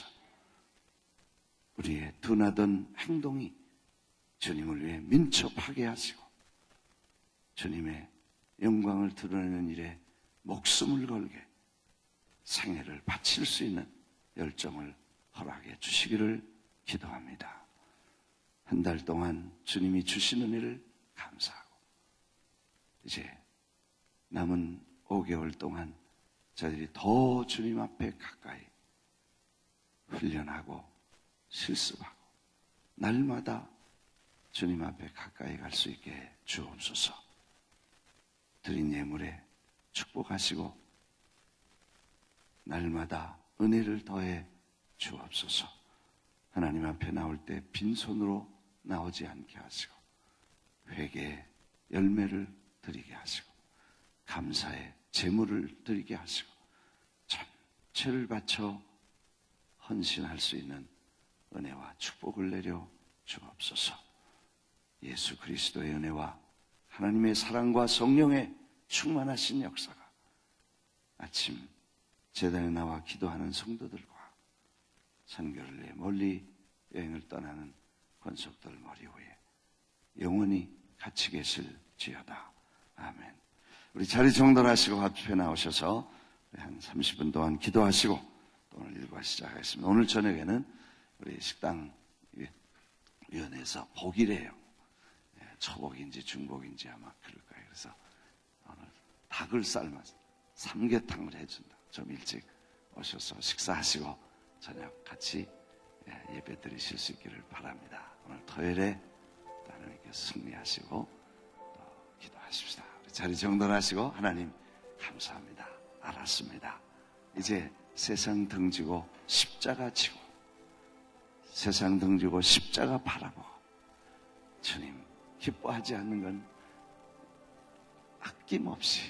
우리의 둔하던 행동이 주님을 위해 민첩하게 하시고 주님의 영광을 드러내는 일에 목숨을 걸게 생애를 바칠 수 있는 열정을 허락해 주시기를 기도합니다. 한 달 동안 주님이 주시는 일을 감사하고 이제 남은 5개월 동안 저희들이 더 주님 앞에 가까이 훈련하고 실습하고 날마다 주님 앞에 가까이 갈 수 있게 해 주옵소서. 드린 예물에 축복하시고 날마다 은혜를 더해 주옵소서. 하나님 앞에 나올 때 빈손으로 나오지 않게 하시고 회개의 열매를 드리게 하시고 감사의 제물을 드리게 하시고 전체를 바쳐 헌신할 수 있는 은혜와 축복을 내려 주옵소서. 예수 그리스도의 은혜와 하나님의 사랑과 성령의 충만하신 역사가 아침 제단에 나와 기도하는 성도들과 선교를 위해 멀리 여행을 떠나는 권속들 머리 위에 영원히 같이 계실지어다. 아멘. 우리 자리 정돈하시고 앞에 나오셔서 한 30분 동안 기도하시고 또 오늘 일과 시작하겠습니다. 오늘 저녁에는 우리 식당 위원회에서 복이래요. 초복인지 중복인지 아마 그럴 거예요. 그래서 오늘 닭을 삶아서 삼계탕을 해준다. 좀 일찍 오셔서 식사하시고 저녁 같이 예배 드리실 수 있기를 바랍니다. 오늘 토요일에 하나님께 승리하시고 또 기도하십시다. 자리 정돈하시고 하나님 감사합니다. 알았습니다. 이제 세상 등지고 십자가 지고 세상 등지고 십자가 바라보고 주님 기뻐하지 않는 건 아낌없이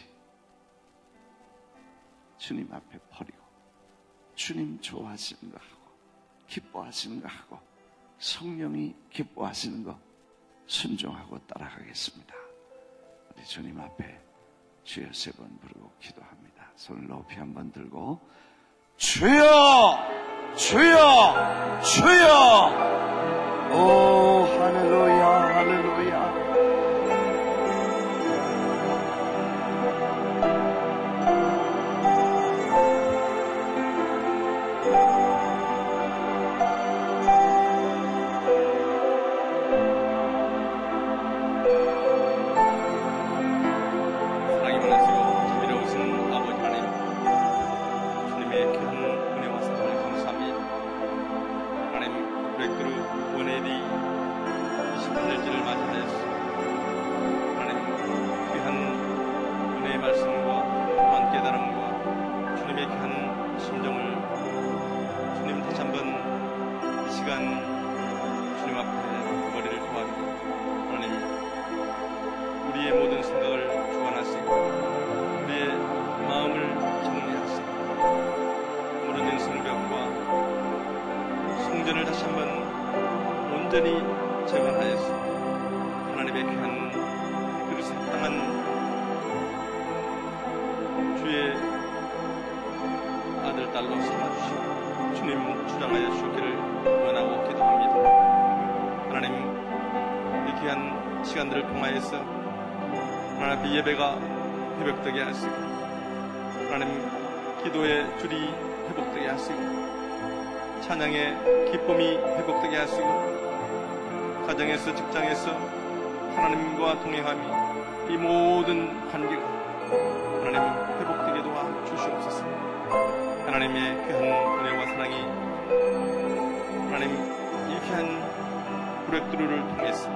주님 앞에 버리고 주님 좋아하시는 거 하고 기뻐하시는 거 하고 성령이 기뻐하시는 거 순종하고 따라가겠습니다. 우리 주님 앞에 주여 3번 부르고 기도합니다. 손을 높이 한번 들고 주여 주여 주여. 오 할렐루야 할렐루야. 사랑이 많으시고 자비로우신 아버지 하나님, 주님의 귀한 은혜와 사랑을 감사합니다. 하나님, 브레이크루 원에디 28일째를 맞이하였습니다. 하나님, 귀한 은혜의 말씀과 또한 깨달음과 주님의 귀한 심정을 주님 다시 한번 이 시간 주님 앞에 머리를 도합니다. 하나님, 우리의 모든 생각을 주관하시고 우리의 마음을 정리하시고 무너진 성벽과 성전을 다시 한번 온전히 재건하였으며 하나님의 귀한 그릇에 합당한 주의 아들 딸로 삼아주시고 주님 주장하여 주시기를 원하고 기도합니다. 하나님, 이 귀한 시간들을 통하여서 하나님 앞에 예배가 회복되게 하시고 하나님 기도의 줄이 회복되게 하시고 찬양의 기쁨이 회복되게 하시고 가정에서 직장에서 하나님과 동행함이 이 모든 관계가 하나님 회복되게 도와 주시옵소서. 하나님의 귀한 은혜와 사랑이 하나님 이 귀한 브레이크루를 통해서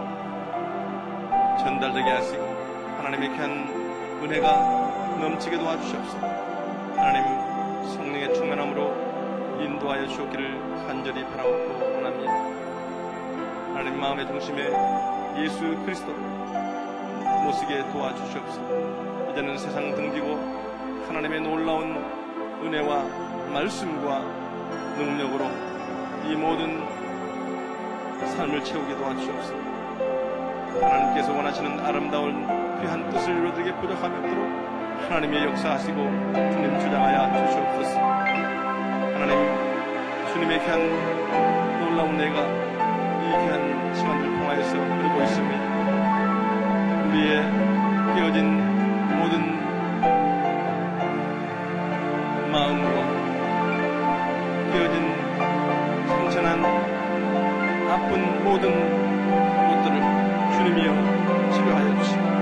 전달되게 하시고 하나님의 귀한 은혜가 넘치게 도와주시옵소서. 하나님 성령의 충만함으로 인도하여 주옵기를 간절히 바라옵고 원합니다. 하나님 마음의 중심에 예수 그리스도를 모시게 도와주시옵소서. 이제는 세상 등지고 하나님의 놀라운 은혜와 말씀과 능력으로 이 모든 삶을 채우게 도와주시옵소서. 하나님께서 원하시는 아름다운 귀한 뜻을 이루어지게 부족함이 없도록 하나님의 역사하시고 주님 주장하여 주시옵소서. 하나님, 주님의 귀한 놀라운 은혜가 이 귀한 시간을 통하여서 흐르고 있습니다. 우리의 깨어진 모든 마음과 깨어진 상처난 아픈 모든 것들을 주님이여 치료하여 주시고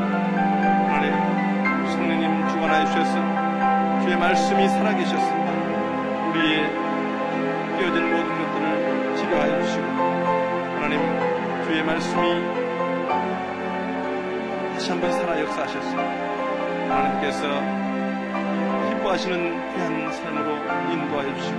성령님 주관하여 주셔서 주의 말씀이 살아계셔서 우리의 깨어진 모든 것들을 치료하여 주시고 하나님 주의 말씀이 다시 한번 살아 역사하셔서 하나님께서 기뻐하시는 귀한 삶으로 인도하여 주시고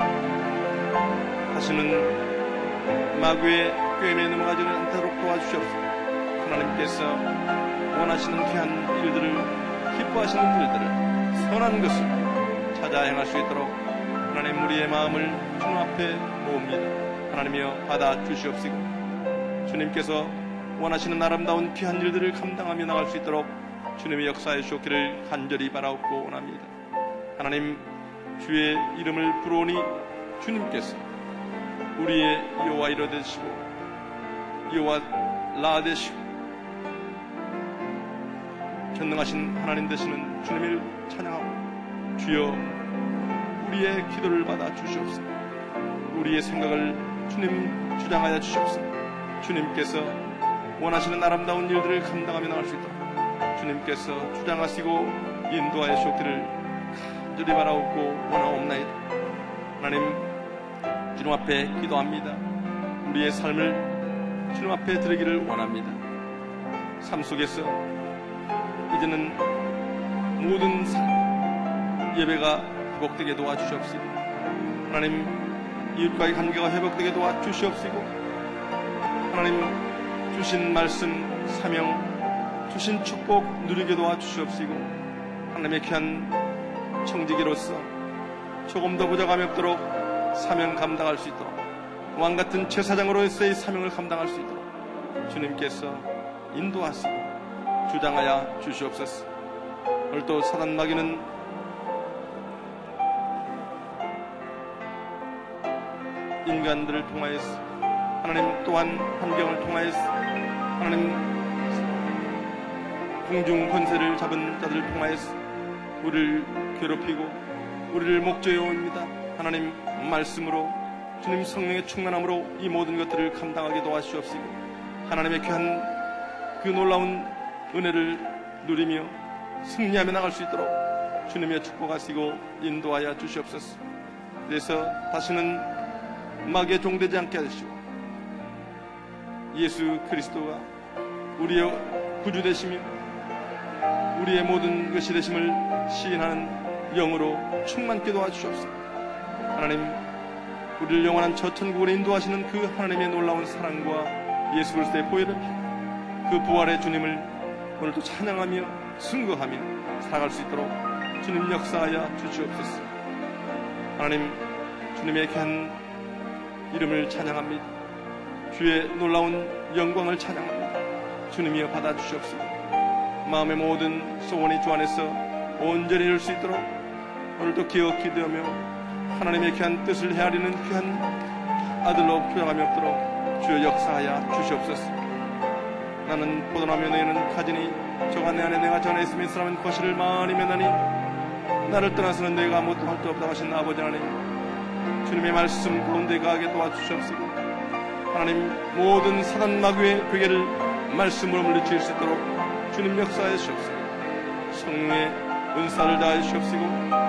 다시는 마귀의 꾀임에 넘어가지는 않도록 도와주시옵소서. 하나님께서 원하시는 귀한 일들을 기뻐하시는 일들을 선한 것을 찾아 행할 수 있도록 하나님 우리의 마음을 주님 앞에 모읍니다. 하나님이여 받아 주시옵시고 주님께서 원하시는 아름다운 귀한 일들을 감당하며 나갈 수 있도록 주님의 역사에 주옵기를 간절히 바라옵고 원합니다. 하나님 주의 이름을 부르오니 주님께서 우리의 여호와 이로 되시고 여호와 라 되시고 전능하신 하나님 되시는 주님을 찬양하고 주여 우리의 기도를 받아 주시옵소서. 우리의 생각을 주님 주장하여 주시옵소서. 주님께서 원하시는 아름다운 일들을 감당하며 나갈 수 있도록 주님께서 주장하시고 인도하여 주옵기를 간절히 바라옵고 원하옵나이다. 하나님 주님 앞에 기도합니다. 우리의 삶을 주님 앞에 드리기를 원합니다. 삶 속에서 이제는 모든 예배가 회복되게 도와주시옵시고 하나님 이웃과의 관계가 회복되게 도와주시옵시고 하나님 주신 말씀 사명 주신 축복 누리게 도와주시옵시고 하나님의 귀한 청지기로서 조금 더 부족함이 없도록 사명 감당할 수 있도록 왕같은 제사장으로서의 사명을 감당할 수 있도록 주님께서 인도하시고 주장하여 주시옵소서. 오늘도 사단 마귀는 인간들을 통하여서, 하나님 또한 환경을 통하여서, 하나님 공중 권세를 잡은 자들을 통하여서 우리를 괴롭히고 우리를 목죄해 옵니다. 하나님 말씀으로, 주님 성령의 충만함으로 이 모든 것들을 감당하게 도와주시옵시고, 하나님의 귀한 그 놀라운 은혜를 누리며 승리하며 나갈 수 있도록 주님의 축복하시고 인도하여 주시옵소서. 그래서 다시는 마귀의 종되지 않게 하시고, 예수 그리스도가 우리의 구주 되시며 우리의 모든 것이 되심을 시인하는 영으로 충만케 도와주시옵소서. 하나님, 우리를 영원한 저 천국으로 인도하시는 그 하나님의 놀라운 사랑과 예수 그리스도의 보혈을, 그 부활의 주님을 오늘도 찬양하며 승거하며 살아갈 수 있도록 주님 역사하여 주시옵소서. 하나님, 주님의 귀한 이름을 찬양합니다. 주의 놀라운 영광을 찬양합니다. 주님이여 받아주시옵소서. 마음의 모든 소원이 주 안에서 온전히 이룰 수 있도록 오늘도 기억히 되며 하나님의 귀한 뜻을 헤아리는 귀한 아들로 표현함이 없도록 주여 역사하여 주시옵소서. 나는 포도나무 너희는 가지니 저가 내 안에 내가 전에 있으면 사람은 거실을 많이 매나니 나를 떠나서는 내가 아무것도 할 수 없다고 하신 아버지 하나님, 주님의 말씀 가운데 가게 도와주시옵시고, 하나님 모든 사단 마귀의 괴계를 말씀으로 물리칠 수 있도록 주님 역사해 주시옵시고, 성령의 은사를 다해 주시옵시고,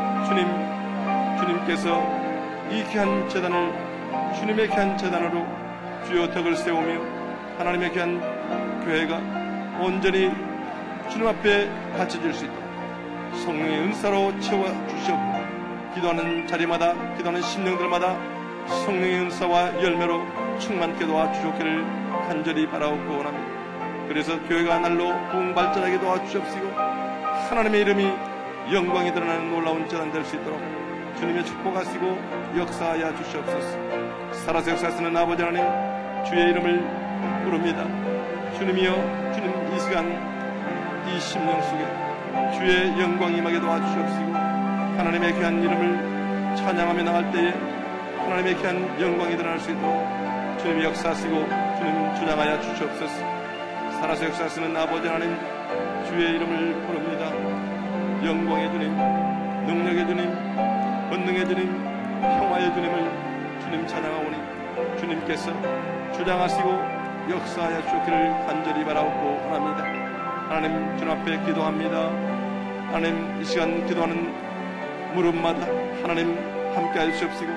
주님께서 이 귀한 제단을 주님의 귀한 제단으로 주여 덕을 세우며 하나님의 귀한 교회가 온전히 주님 앞에 바쳐질 수 있도록 성령의 은사로 채워 주시옵고, 기도하는 자리마다, 기도하는 심령들마다 성령의 은사와 열매로 충만케 도와주시기를 간절히 바라옵고 원합니다. 그래서 교회가 날로 부흥 발전하게 도와주시옵시고, 하나님의 이름이 영광이 드러나는 놀라운 재단 될 수 있도록 주님의 축복하시고 역사하여 주시옵소서. 살아서 역사하시는 아버지 하나님, 주의 이름을 부릅니다. 주님이여, 주님 이 시간 이 심령 속에 주의 영광이 임하게 도와주시옵시고, 하나님의 귀한 이름을 찬양하며 나갈 때에 하나님의 귀한 영광이 드러날 수 있도록 주님이 역사하시고 주님 주장하여 주시옵소서. 살아서 역사하시는 아버지 하나님, 주의 이름을 부릅니다. 영광의 주님, 능력의 주님, 권능의 주님, 평화의 주님을 주님 찬양하오니 주님께서 주장하시고 역사하여 주시기를 간절히 바라옵고 원합니다. 하나님, 주님 앞에 기도합니다. 하나님, 이 시간 기도하는 무릎마다 하나님 함께하여 주시옵시고,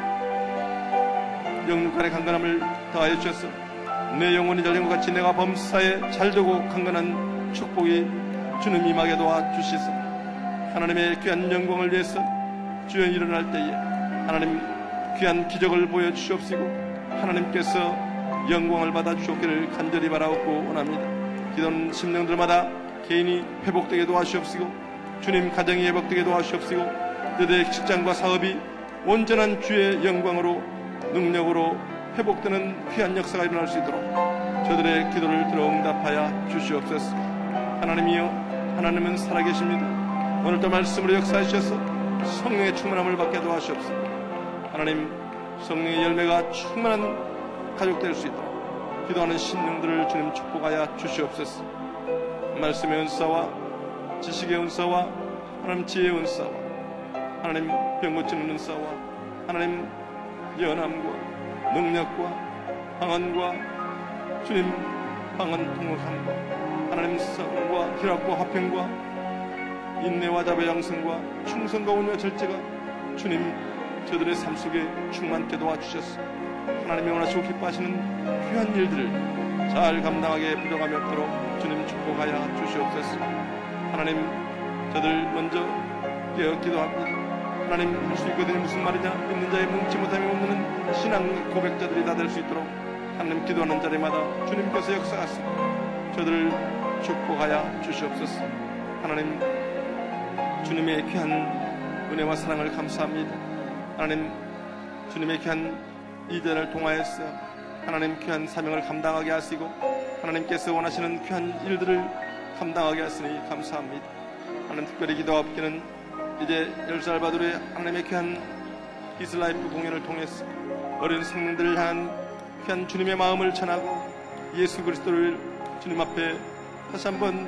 영육간의 강건함을 더하여 주셔서 내 영혼이 잘된 것 같이 내가 범사에 잘되고 강건한 축복이 주님 임하게 도와주시소. 하나님의 귀한 영광을 위해서 주여 일어날 때에 하나님 귀한 기적을 보여주시옵시고, 하나님께서 영광을 받아주셨기를 간절히 바라옵고 원합니다. 기도하는 심령들마다 개인이 회복되게 도와주시옵시고, 주님 가정이 회복되게 도와주시옵시고, 그들의 직장과 사업이 온전한 주의 영광으로 능력으로 회복되는 귀한 역사가 일어날 수 있도록 저들의 기도를 들어 응답하여 주시옵소서. 하나님이여, 하나님은 살아계십니다. 오늘도 말씀으로 역사해 주셔서 성령의 충만함을 받게 도와주시옵소서. 하나님, 성령의 열매가 충만한 가족 될 수 있도록 기도하는 심령들을 주님 축복하여 주시옵소서. 말씀의 은사와 지식의 은사와 하나님 지혜의 은사와 하나님 병 고치는 은사와 하나님 연함과 능력과 방언과 주님 방언 통역함과 하나님 성과 희락과 화평과 인내와 자비 양성과 충성과 온유와 절제가 주님 저들의 삶 속에 충만케 도와주셔서 하나님이 원하시고 기뻐하시는 귀한 일들을 잘 감당하게 부족함이 없도록 주님 축복하여 주시옵소서. 하나님, 저들 먼저 깨어 기도합니다. 하나님, 할 수 있거든요. 무슨 말이냐? 믿는 자의 뭉치 못함이 없는 신앙 고백자들이 다 될 수 있도록 하나님 기도하는 자리마다 주님께서 역사하시고 저들을 축복하여 주시옵소서. 하나님, 주님의 귀한 은혜와 사랑을 감사합니다. 하나님, 주님의 귀한 이전을 통하여서 하나님 귀한 사명을 감당하게 하시고 하나님께서 원하시는 귀한 일들을 감당하게 하시니 감사합니다. 하나님 특별히 기도하옵기는 이제 엘살바도르의 하나님의 귀한 히스라이프 공연을 통해서 어린 생명들을 향한 귀한 주님의 마음을 전하고 예수 그리스도를 주님 앞에 다시 한번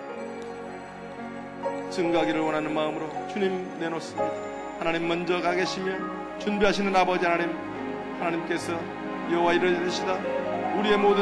증거하기를 원하는 마음으로 주님 내놓습니다. 하나님 먼저 가 계시며 준비하시는 아버지 하나님, 하나님께서 여호와 이르시다 우리의 모든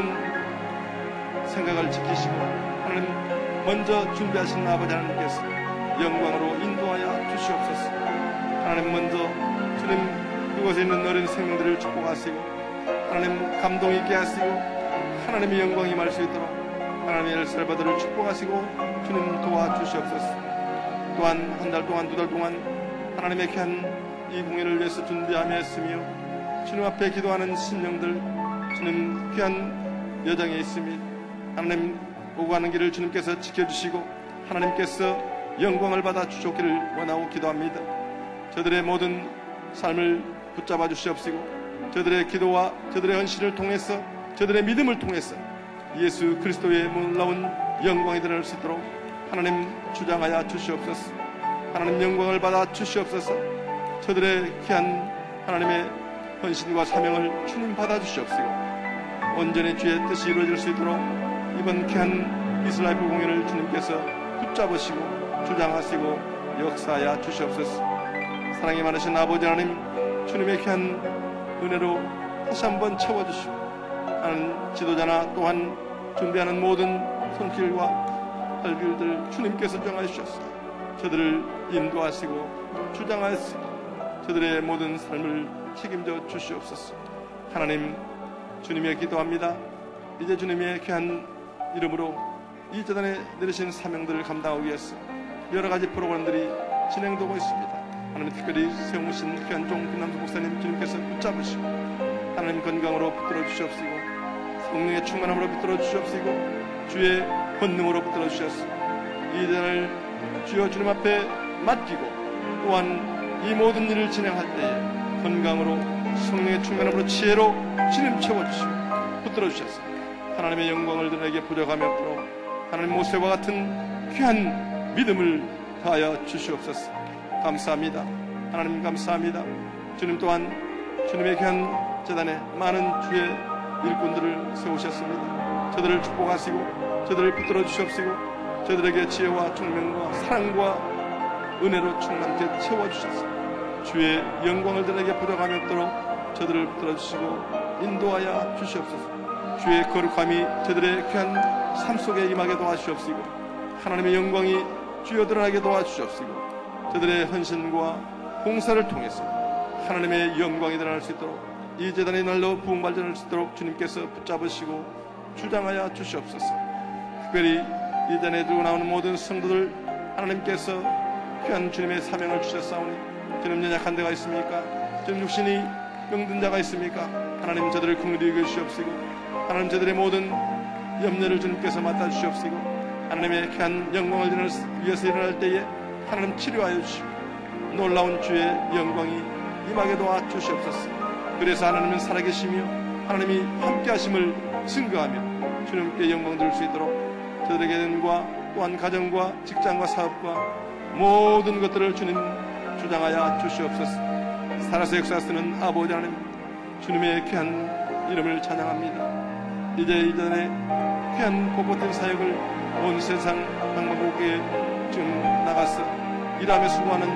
생각을 지키시고 하나님 먼저 준비하시는 아버지 하나님께서 영광으로 인도하여 주시옵소서. 하나님 먼저 주님 그곳에 있는 어린 생명들을 축복하시고 하나님 감동 있게 하시고 하나님의 영광이 임할 수 있도록 하나님의 엘살바도르를 축복하시고 주님 도와주시옵소서. 또한 한 달 동안, 두 달 동안 하나님의 귀한 이 공연을 위해서 준비하며 했으며 주님 앞에 기도하는 심령들 주님 귀한 여정에 있으며 하나님 오고 가는 길을 주님께서 지켜주시고 하나님께서 영광을 받아 주셨기를 원하고 기도합니다. 저들의 모든 삶을 붙잡아 주시옵시고 저들의 기도와 저들의 헌신을 통해서 저들의 믿음을 통해서 예수 그리스도의 놀라운 영광이 드러날 수 있도록 하나님 주장하여 주시옵소서. 하나님 영광을 받아 주시옵소서. 저들의 귀한 하나님의 헌신과 사명을 주님 받아 주시옵시고 온전히 주의 뜻이 이루어질 수 있도록 이번 귀한 히스라이프 공연을 주님께서 붙잡으시고 주장하시고 역사하여 주시옵소서. 사랑이 많으신 아버지 하나님, 주님의 귀한 은혜로 다시 한번 채워주시고 하나님 지도자나 또한 준비하는 모든 손길과 발길들 주님께서 정하여 주셨습니다. 저들을 인도하시고 주장하시고 저들의 모든 삶을 책임져 주시옵소서. 하나님 주님의 기도합니다. 이제 주님의 귀한 이름으로 이 재단에 내리신 사명들을 감당하기 위해서 여러 가지 프로그램들이 진행되고 있습니다. 하나님 특별히 세우신 귀한 종 김남수 목사님 주님께서 붙잡으시고 하나님 건강으로 붙들어 주시옵시고 성령의 충만함으로 붙들어 주시옵시고 주의 권능으로 붙들어 주셨소. 이 재단을 주여 주님 앞에 맡기고 또한 이 모든 일을 진행할 때에 건강으로 성령의 충만함으로 지혜로 주님 채워주시고 붙들어 주셨소. 하나님의 영광을 드러내게 부족함이 없도록 하나님 모세와 같은 귀한 믿음을 다하여 주시옵소서. 감사합니다. 하나님 감사합니다. 주님 또한 주님의 귀한 재단에 많은 주의 일꾼들을 세우셨습니다. 저들을 축복하시고 저들을 붙들어 주시옵시고 저들에게 지혜와 총명과 사랑과 은혜로 충만케 채워주셨습니다. 주의 영광을 드러내게 부족함이 없도록 저들을 붙들어 주시고 인도하여 주시옵소서. 주의 거룩함이 저들의 귀한 삶 속에 임하게 도와주시옵시고 하나님의 영광이 주여 드러나게 도와주시옵시고 저들의 헌신과 봉사를 통해서 하나님의 영광이 드러날 수 있도록 이 재단의 날로 부흥 발전할 수 있도록 주님께서 붙잡으시고 주장하여 주시옵소서. 특별히 이 재단에 들고 나오는 모든 성도들 하나님께서 귀한 주님의 사명을 주셨사오니 주님 연약한 데가 있습니까? 주님 육신이 병든 자가 있습니까? 하나님 저들을 긍휼히 여기시옵시고 하나님 저들의 모든 염려를 주님께서 맡아주시옵시고 하나님의 귀한 영광을 위해서 일어날 때에 하나님 치료하여 주시고 놀라운 주의 영광이 임하게 도와주시옵소서. 그래서 하나님은 살아계시며 하나님이 함께하심을 증거하며 주님께 영광 드릴 수 있도록 저들에게과 또한 가정과 직장과 사업과 모든 것들을 주님 주장하여 주시옵소서. 살아서 역사하시는 아버지 하나님 주님의 귀한 이름을 찬양합니다. 이제 이전에 귀한 복받은 사역을 온 세상 방방곡곡에 지금 나가서 일하며 수고하는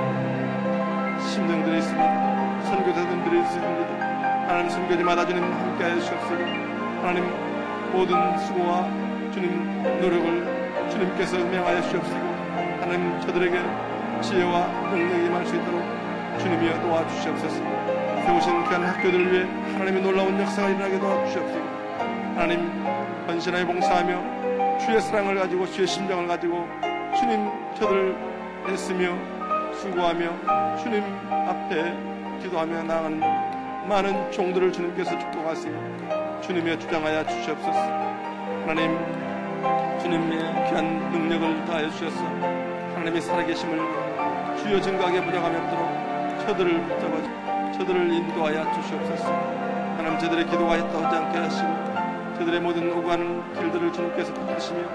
심령들이 있습니다. 선교사들이 있습니다. 하나님 선교지마다 주님 함께하여 주시옵소서. 하나님 모든 수고와 주님 노력을 주님께서 명하여 주시옵시고 하나님 저들에게 지혜와 능력이 임할 수 있도록 주님이여 도와주시옵소서. 세우신 귀한 학교들을 위해 하나님의 놀라운 역사가 일어나게 도와주시옵시고 하나님 헌신하여 봉사하며 주의 사랑을 가지고 주의 심정을 가지고 주님 저들을 애쓰며 수고하며 주님 앞에 기도하며 나아가는 많은 종들을 주님께서 축복하시고 주님의 주장하여 주시옵소서. 하나님 주님의 귀한 능력을 다하여 주셔서 하나님의 살아계심을 주여 증거하게 부족함이 없도록 저들을 붙잡아 저들을 인도하여 주시옵소서. 하나님 저들의 기도가 흩어지지 않게 하시고 저들의 모든 오가는 길들을 주님께서 붙드시며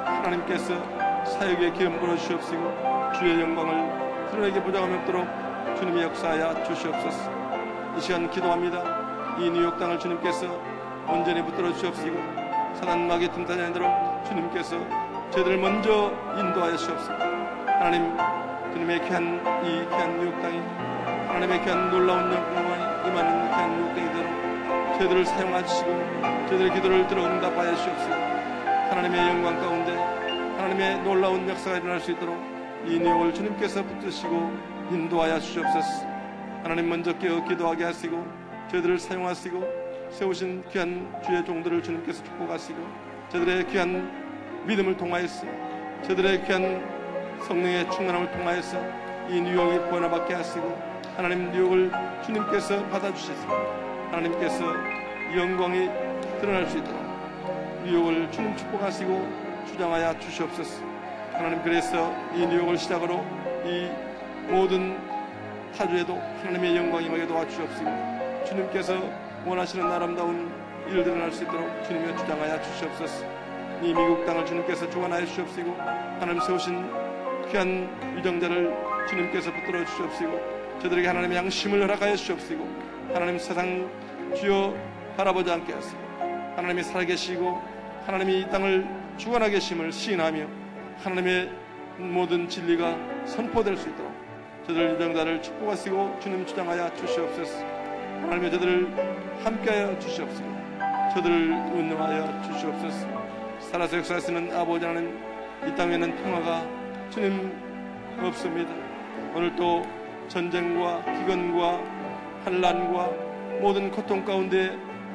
하나님께서 사역에 기름 부어 주시옵시고 주의 영광을 드러내게 보장함이 없도록 주님의 역사하여 주시옵소서. 이 시간 기도합니다. 이 뉴욕 땅을 주님께서 온전히 붙들어 주시옵시고 사단 마귀 틈타지 않도록 주님께서 저희들을 먼저 인도하여 주시옵시고 하나님 주님의 귀한 이 귀한 뉴욕 땅이 하나님의 귀한 놀라운 영광이 임하는 귀한 뉴욕 땅이 되도록 저희들을 사용하시고 저희들의 기도를 들어 응답하여 주시옵시고 하나님의 영광 가운데 하나님의 놀라운 역사가 일어날 수 있도록 이 뉴욕을 주님께서 붙드시고 인도하여 주시옵소서. 하나님 먼저 깨어 기도하게 하시고 저희들을 사용하시고 세우신 귀한 주의 종들을 주님께서 축복하시고 저들의 귀한 믿음을 통하여서 저들의 귀한 성령의 충만함을 통하여서 이 뉴욕이 구원받게 하시고 하나님 뉴욕을 주님께서 받아주시고 하나님께서 영광이 드러날 수 있도록 뉴욕을 주님 축복하시고 주장하여 주시옵소서. 하나님 그래서 이 뉴욕을 시작으로 이 모든 타주에도 하나님의 영광이 임하게 도와주시옵시고 주님께서 원하시는 아름다운 일들을 일어날 수 있도록 주님이 주장하여 주시옵소서. 이 미국 땅을 주님께서 주관하여 주시옵시고 하나님 세우신 귀한 유정자를 주님께서 붙들어 주시옵시고 저들에게 하나님의 양심을 허락하여 주시옵시고 하나님 세상 주여 바라보지 않게 하시고 하나님이 살아계시고 하나님이 이 땅을 주관하게 계심을 시인하며 하나님의 모든 진리가 선포될 수 있도록 저들 유정자를 축복하시고 주님 주장하여 주시옵소서. 하나님의 저들을 함께하여 주시옵소서. 저들을 운영하여 주시옵소서. 살아서 역사하시는 아버지 하나님 이 땅에는 평화가 주님 없습니다. 오늘 또 전쟁과 기근과 환난과 모든 고통 가운데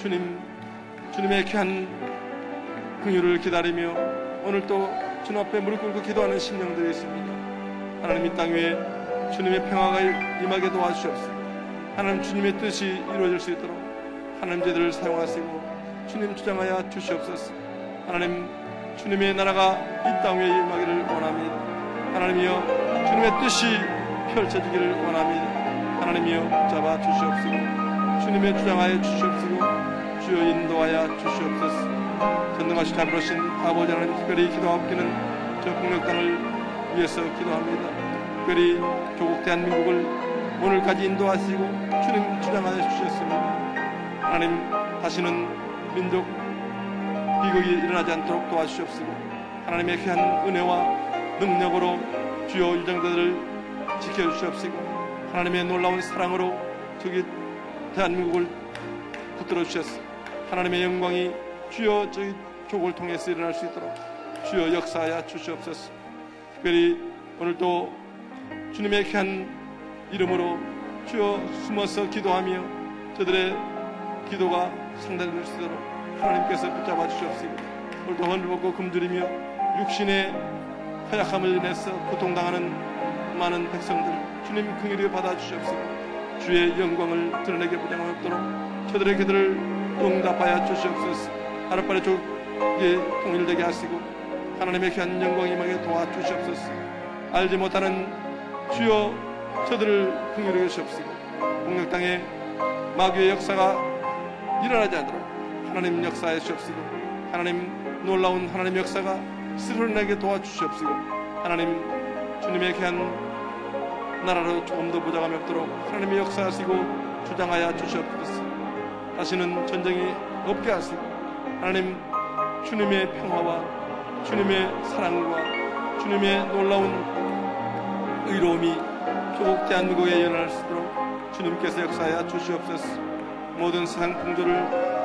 주님의 귀한 긍휼을 기다리며 오늘 또 주님 앞에 무릎 꿇고 기도하는 심령들이 있습니다. 하나님 이 땅 위에 주님의 평화가 임하게 도와주시옵소서. 하나님 주님의 뜻이 이루어질 수 있도록 하나님 저희들을 사용하시고 주님 주장하여 주시옵소서. 하나님 주님의 나라가 이 땅 위에 임하기를 원합니다. 하나님이여 주님의 뜻이 펼쳐지기를 원합니다. 하나님이여 잡아 주시옵시고 주님의 주장하여 주시옵시고 주여 인도하여 주시옵소서. 전능하신 자비로우신 아버지 하나님 특별히 기도하옵기는 저 북녘 땅을 위해서 기도합니다. 특별히 조국 대한민국을 오늘까지 인도하시고 주님 주장하여 주셨습니다. 하나님 다시는 민족 비극이 일어나지 않도록 도와주시옵시고 하나님의 귀한 은혜와 능력으로 주요 유정자들을 지켜주시옵시고 하나님의 놀라운 사랑으로 저기 대한민국을 붙들어 주셨어. 하나님의 영광이 주여 저희 족을 통해서 일어날 수 있도록 주여 역사하여 주시옵소서. 특별히 오늘도 주님의 귀한 이름으로 주여 숨어서 기도하며 저들의 기도가 상달될 수 있도록 하나님께서 붙잡아 주시옵시고 오늘도 헌을벗고 굶주리며 육신의 허약함을 인해서 고통당하는 많은 백성들 주님 긍휼히 받아 주시옵시고 주의 영광을 드러내게 보장함 없도록 저들의 기도를 응답하여 주시옵소서. 하루빨리 족이 통일되게 하시고 하나님의 귀한 영광이 임하게 도와주시옵소서. 알지 못하는 주여 저들을 긍휼히 여기시옵시고 북녘 땅에 마귀의 역사가 일어나지 않도록 하나님 역사해 주시옵시고 하나님 놀라운 하나님 역사가 스르러내게 도와주시옵시고 하나님 주님의 귀한 나라로 조금 더 보장함이 없도록 하나님의 역사하시고 주장하여 주시옵소서. 다시는 전쟁이 없게 하시고 하나님 주님의 평화와 주님의 사랑과 주님의 놀라운 의로움이 조국 대한민국에 일어날 수 있도록 주님께서 역사하여 주시옵소서. 모든 세상 풍조를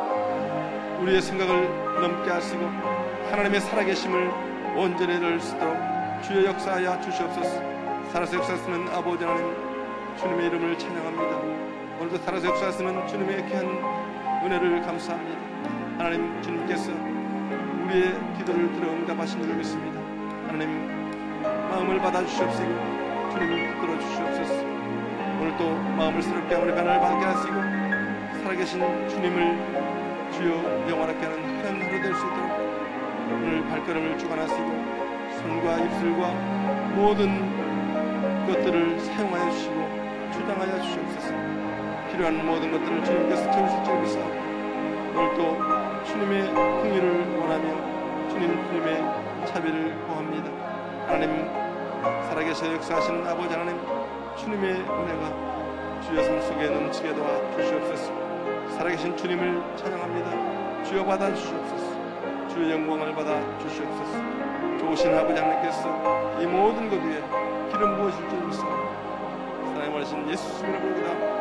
우리의 생각을 넘게 하시고 하나님의 살아계심을 온전히 이룰 수 있도록 주의 역사하여 주시옵소서. 살아서 역사하시는 아버지 하나님 주님의 이름을 찬양합니다. 오늘도 살아서 역사하시는 주님의 귀한 은혜를 감사합니다. 하나님 주님께서 우리의 기도를 들어 응답하신 줄 믿습니다. 하나님 마음을 받아주시옵시고 주님을 붙들어 주시옵소서. 오늘도 마음을 새롭게 우리 변화를 받게 하시고 살아계신 주님을 주여 영원하게 하는 귀한 하루 될 수 있도록 오늘 발걸음을 주관하시고 손과 입술과 모든 것들을 사용하여 주시고 주장하여 주시옵소서. 필요한 모든 것들을 주님께서 채우실 줄 믿사옵니다. 오늘도 주님의 긍휼을 원하며 주님의 자비를 구합니다. 하나님, 살아계셔 역사하시는 아버지 하나님, 주님의 은혜가 주여 삶 속에 넘치게 도와 주시옵소서. 살아계신 주님을 찬양합니다. 주여 받아 주시옵소서. 주의 영광을 받아 주시옵소서. 좋으신 아버지 하나님께서 이 모든 것 위에 기름 부으실 줄 믿습니다. 사랑의 원하신 예수 이름으로 기도합니다.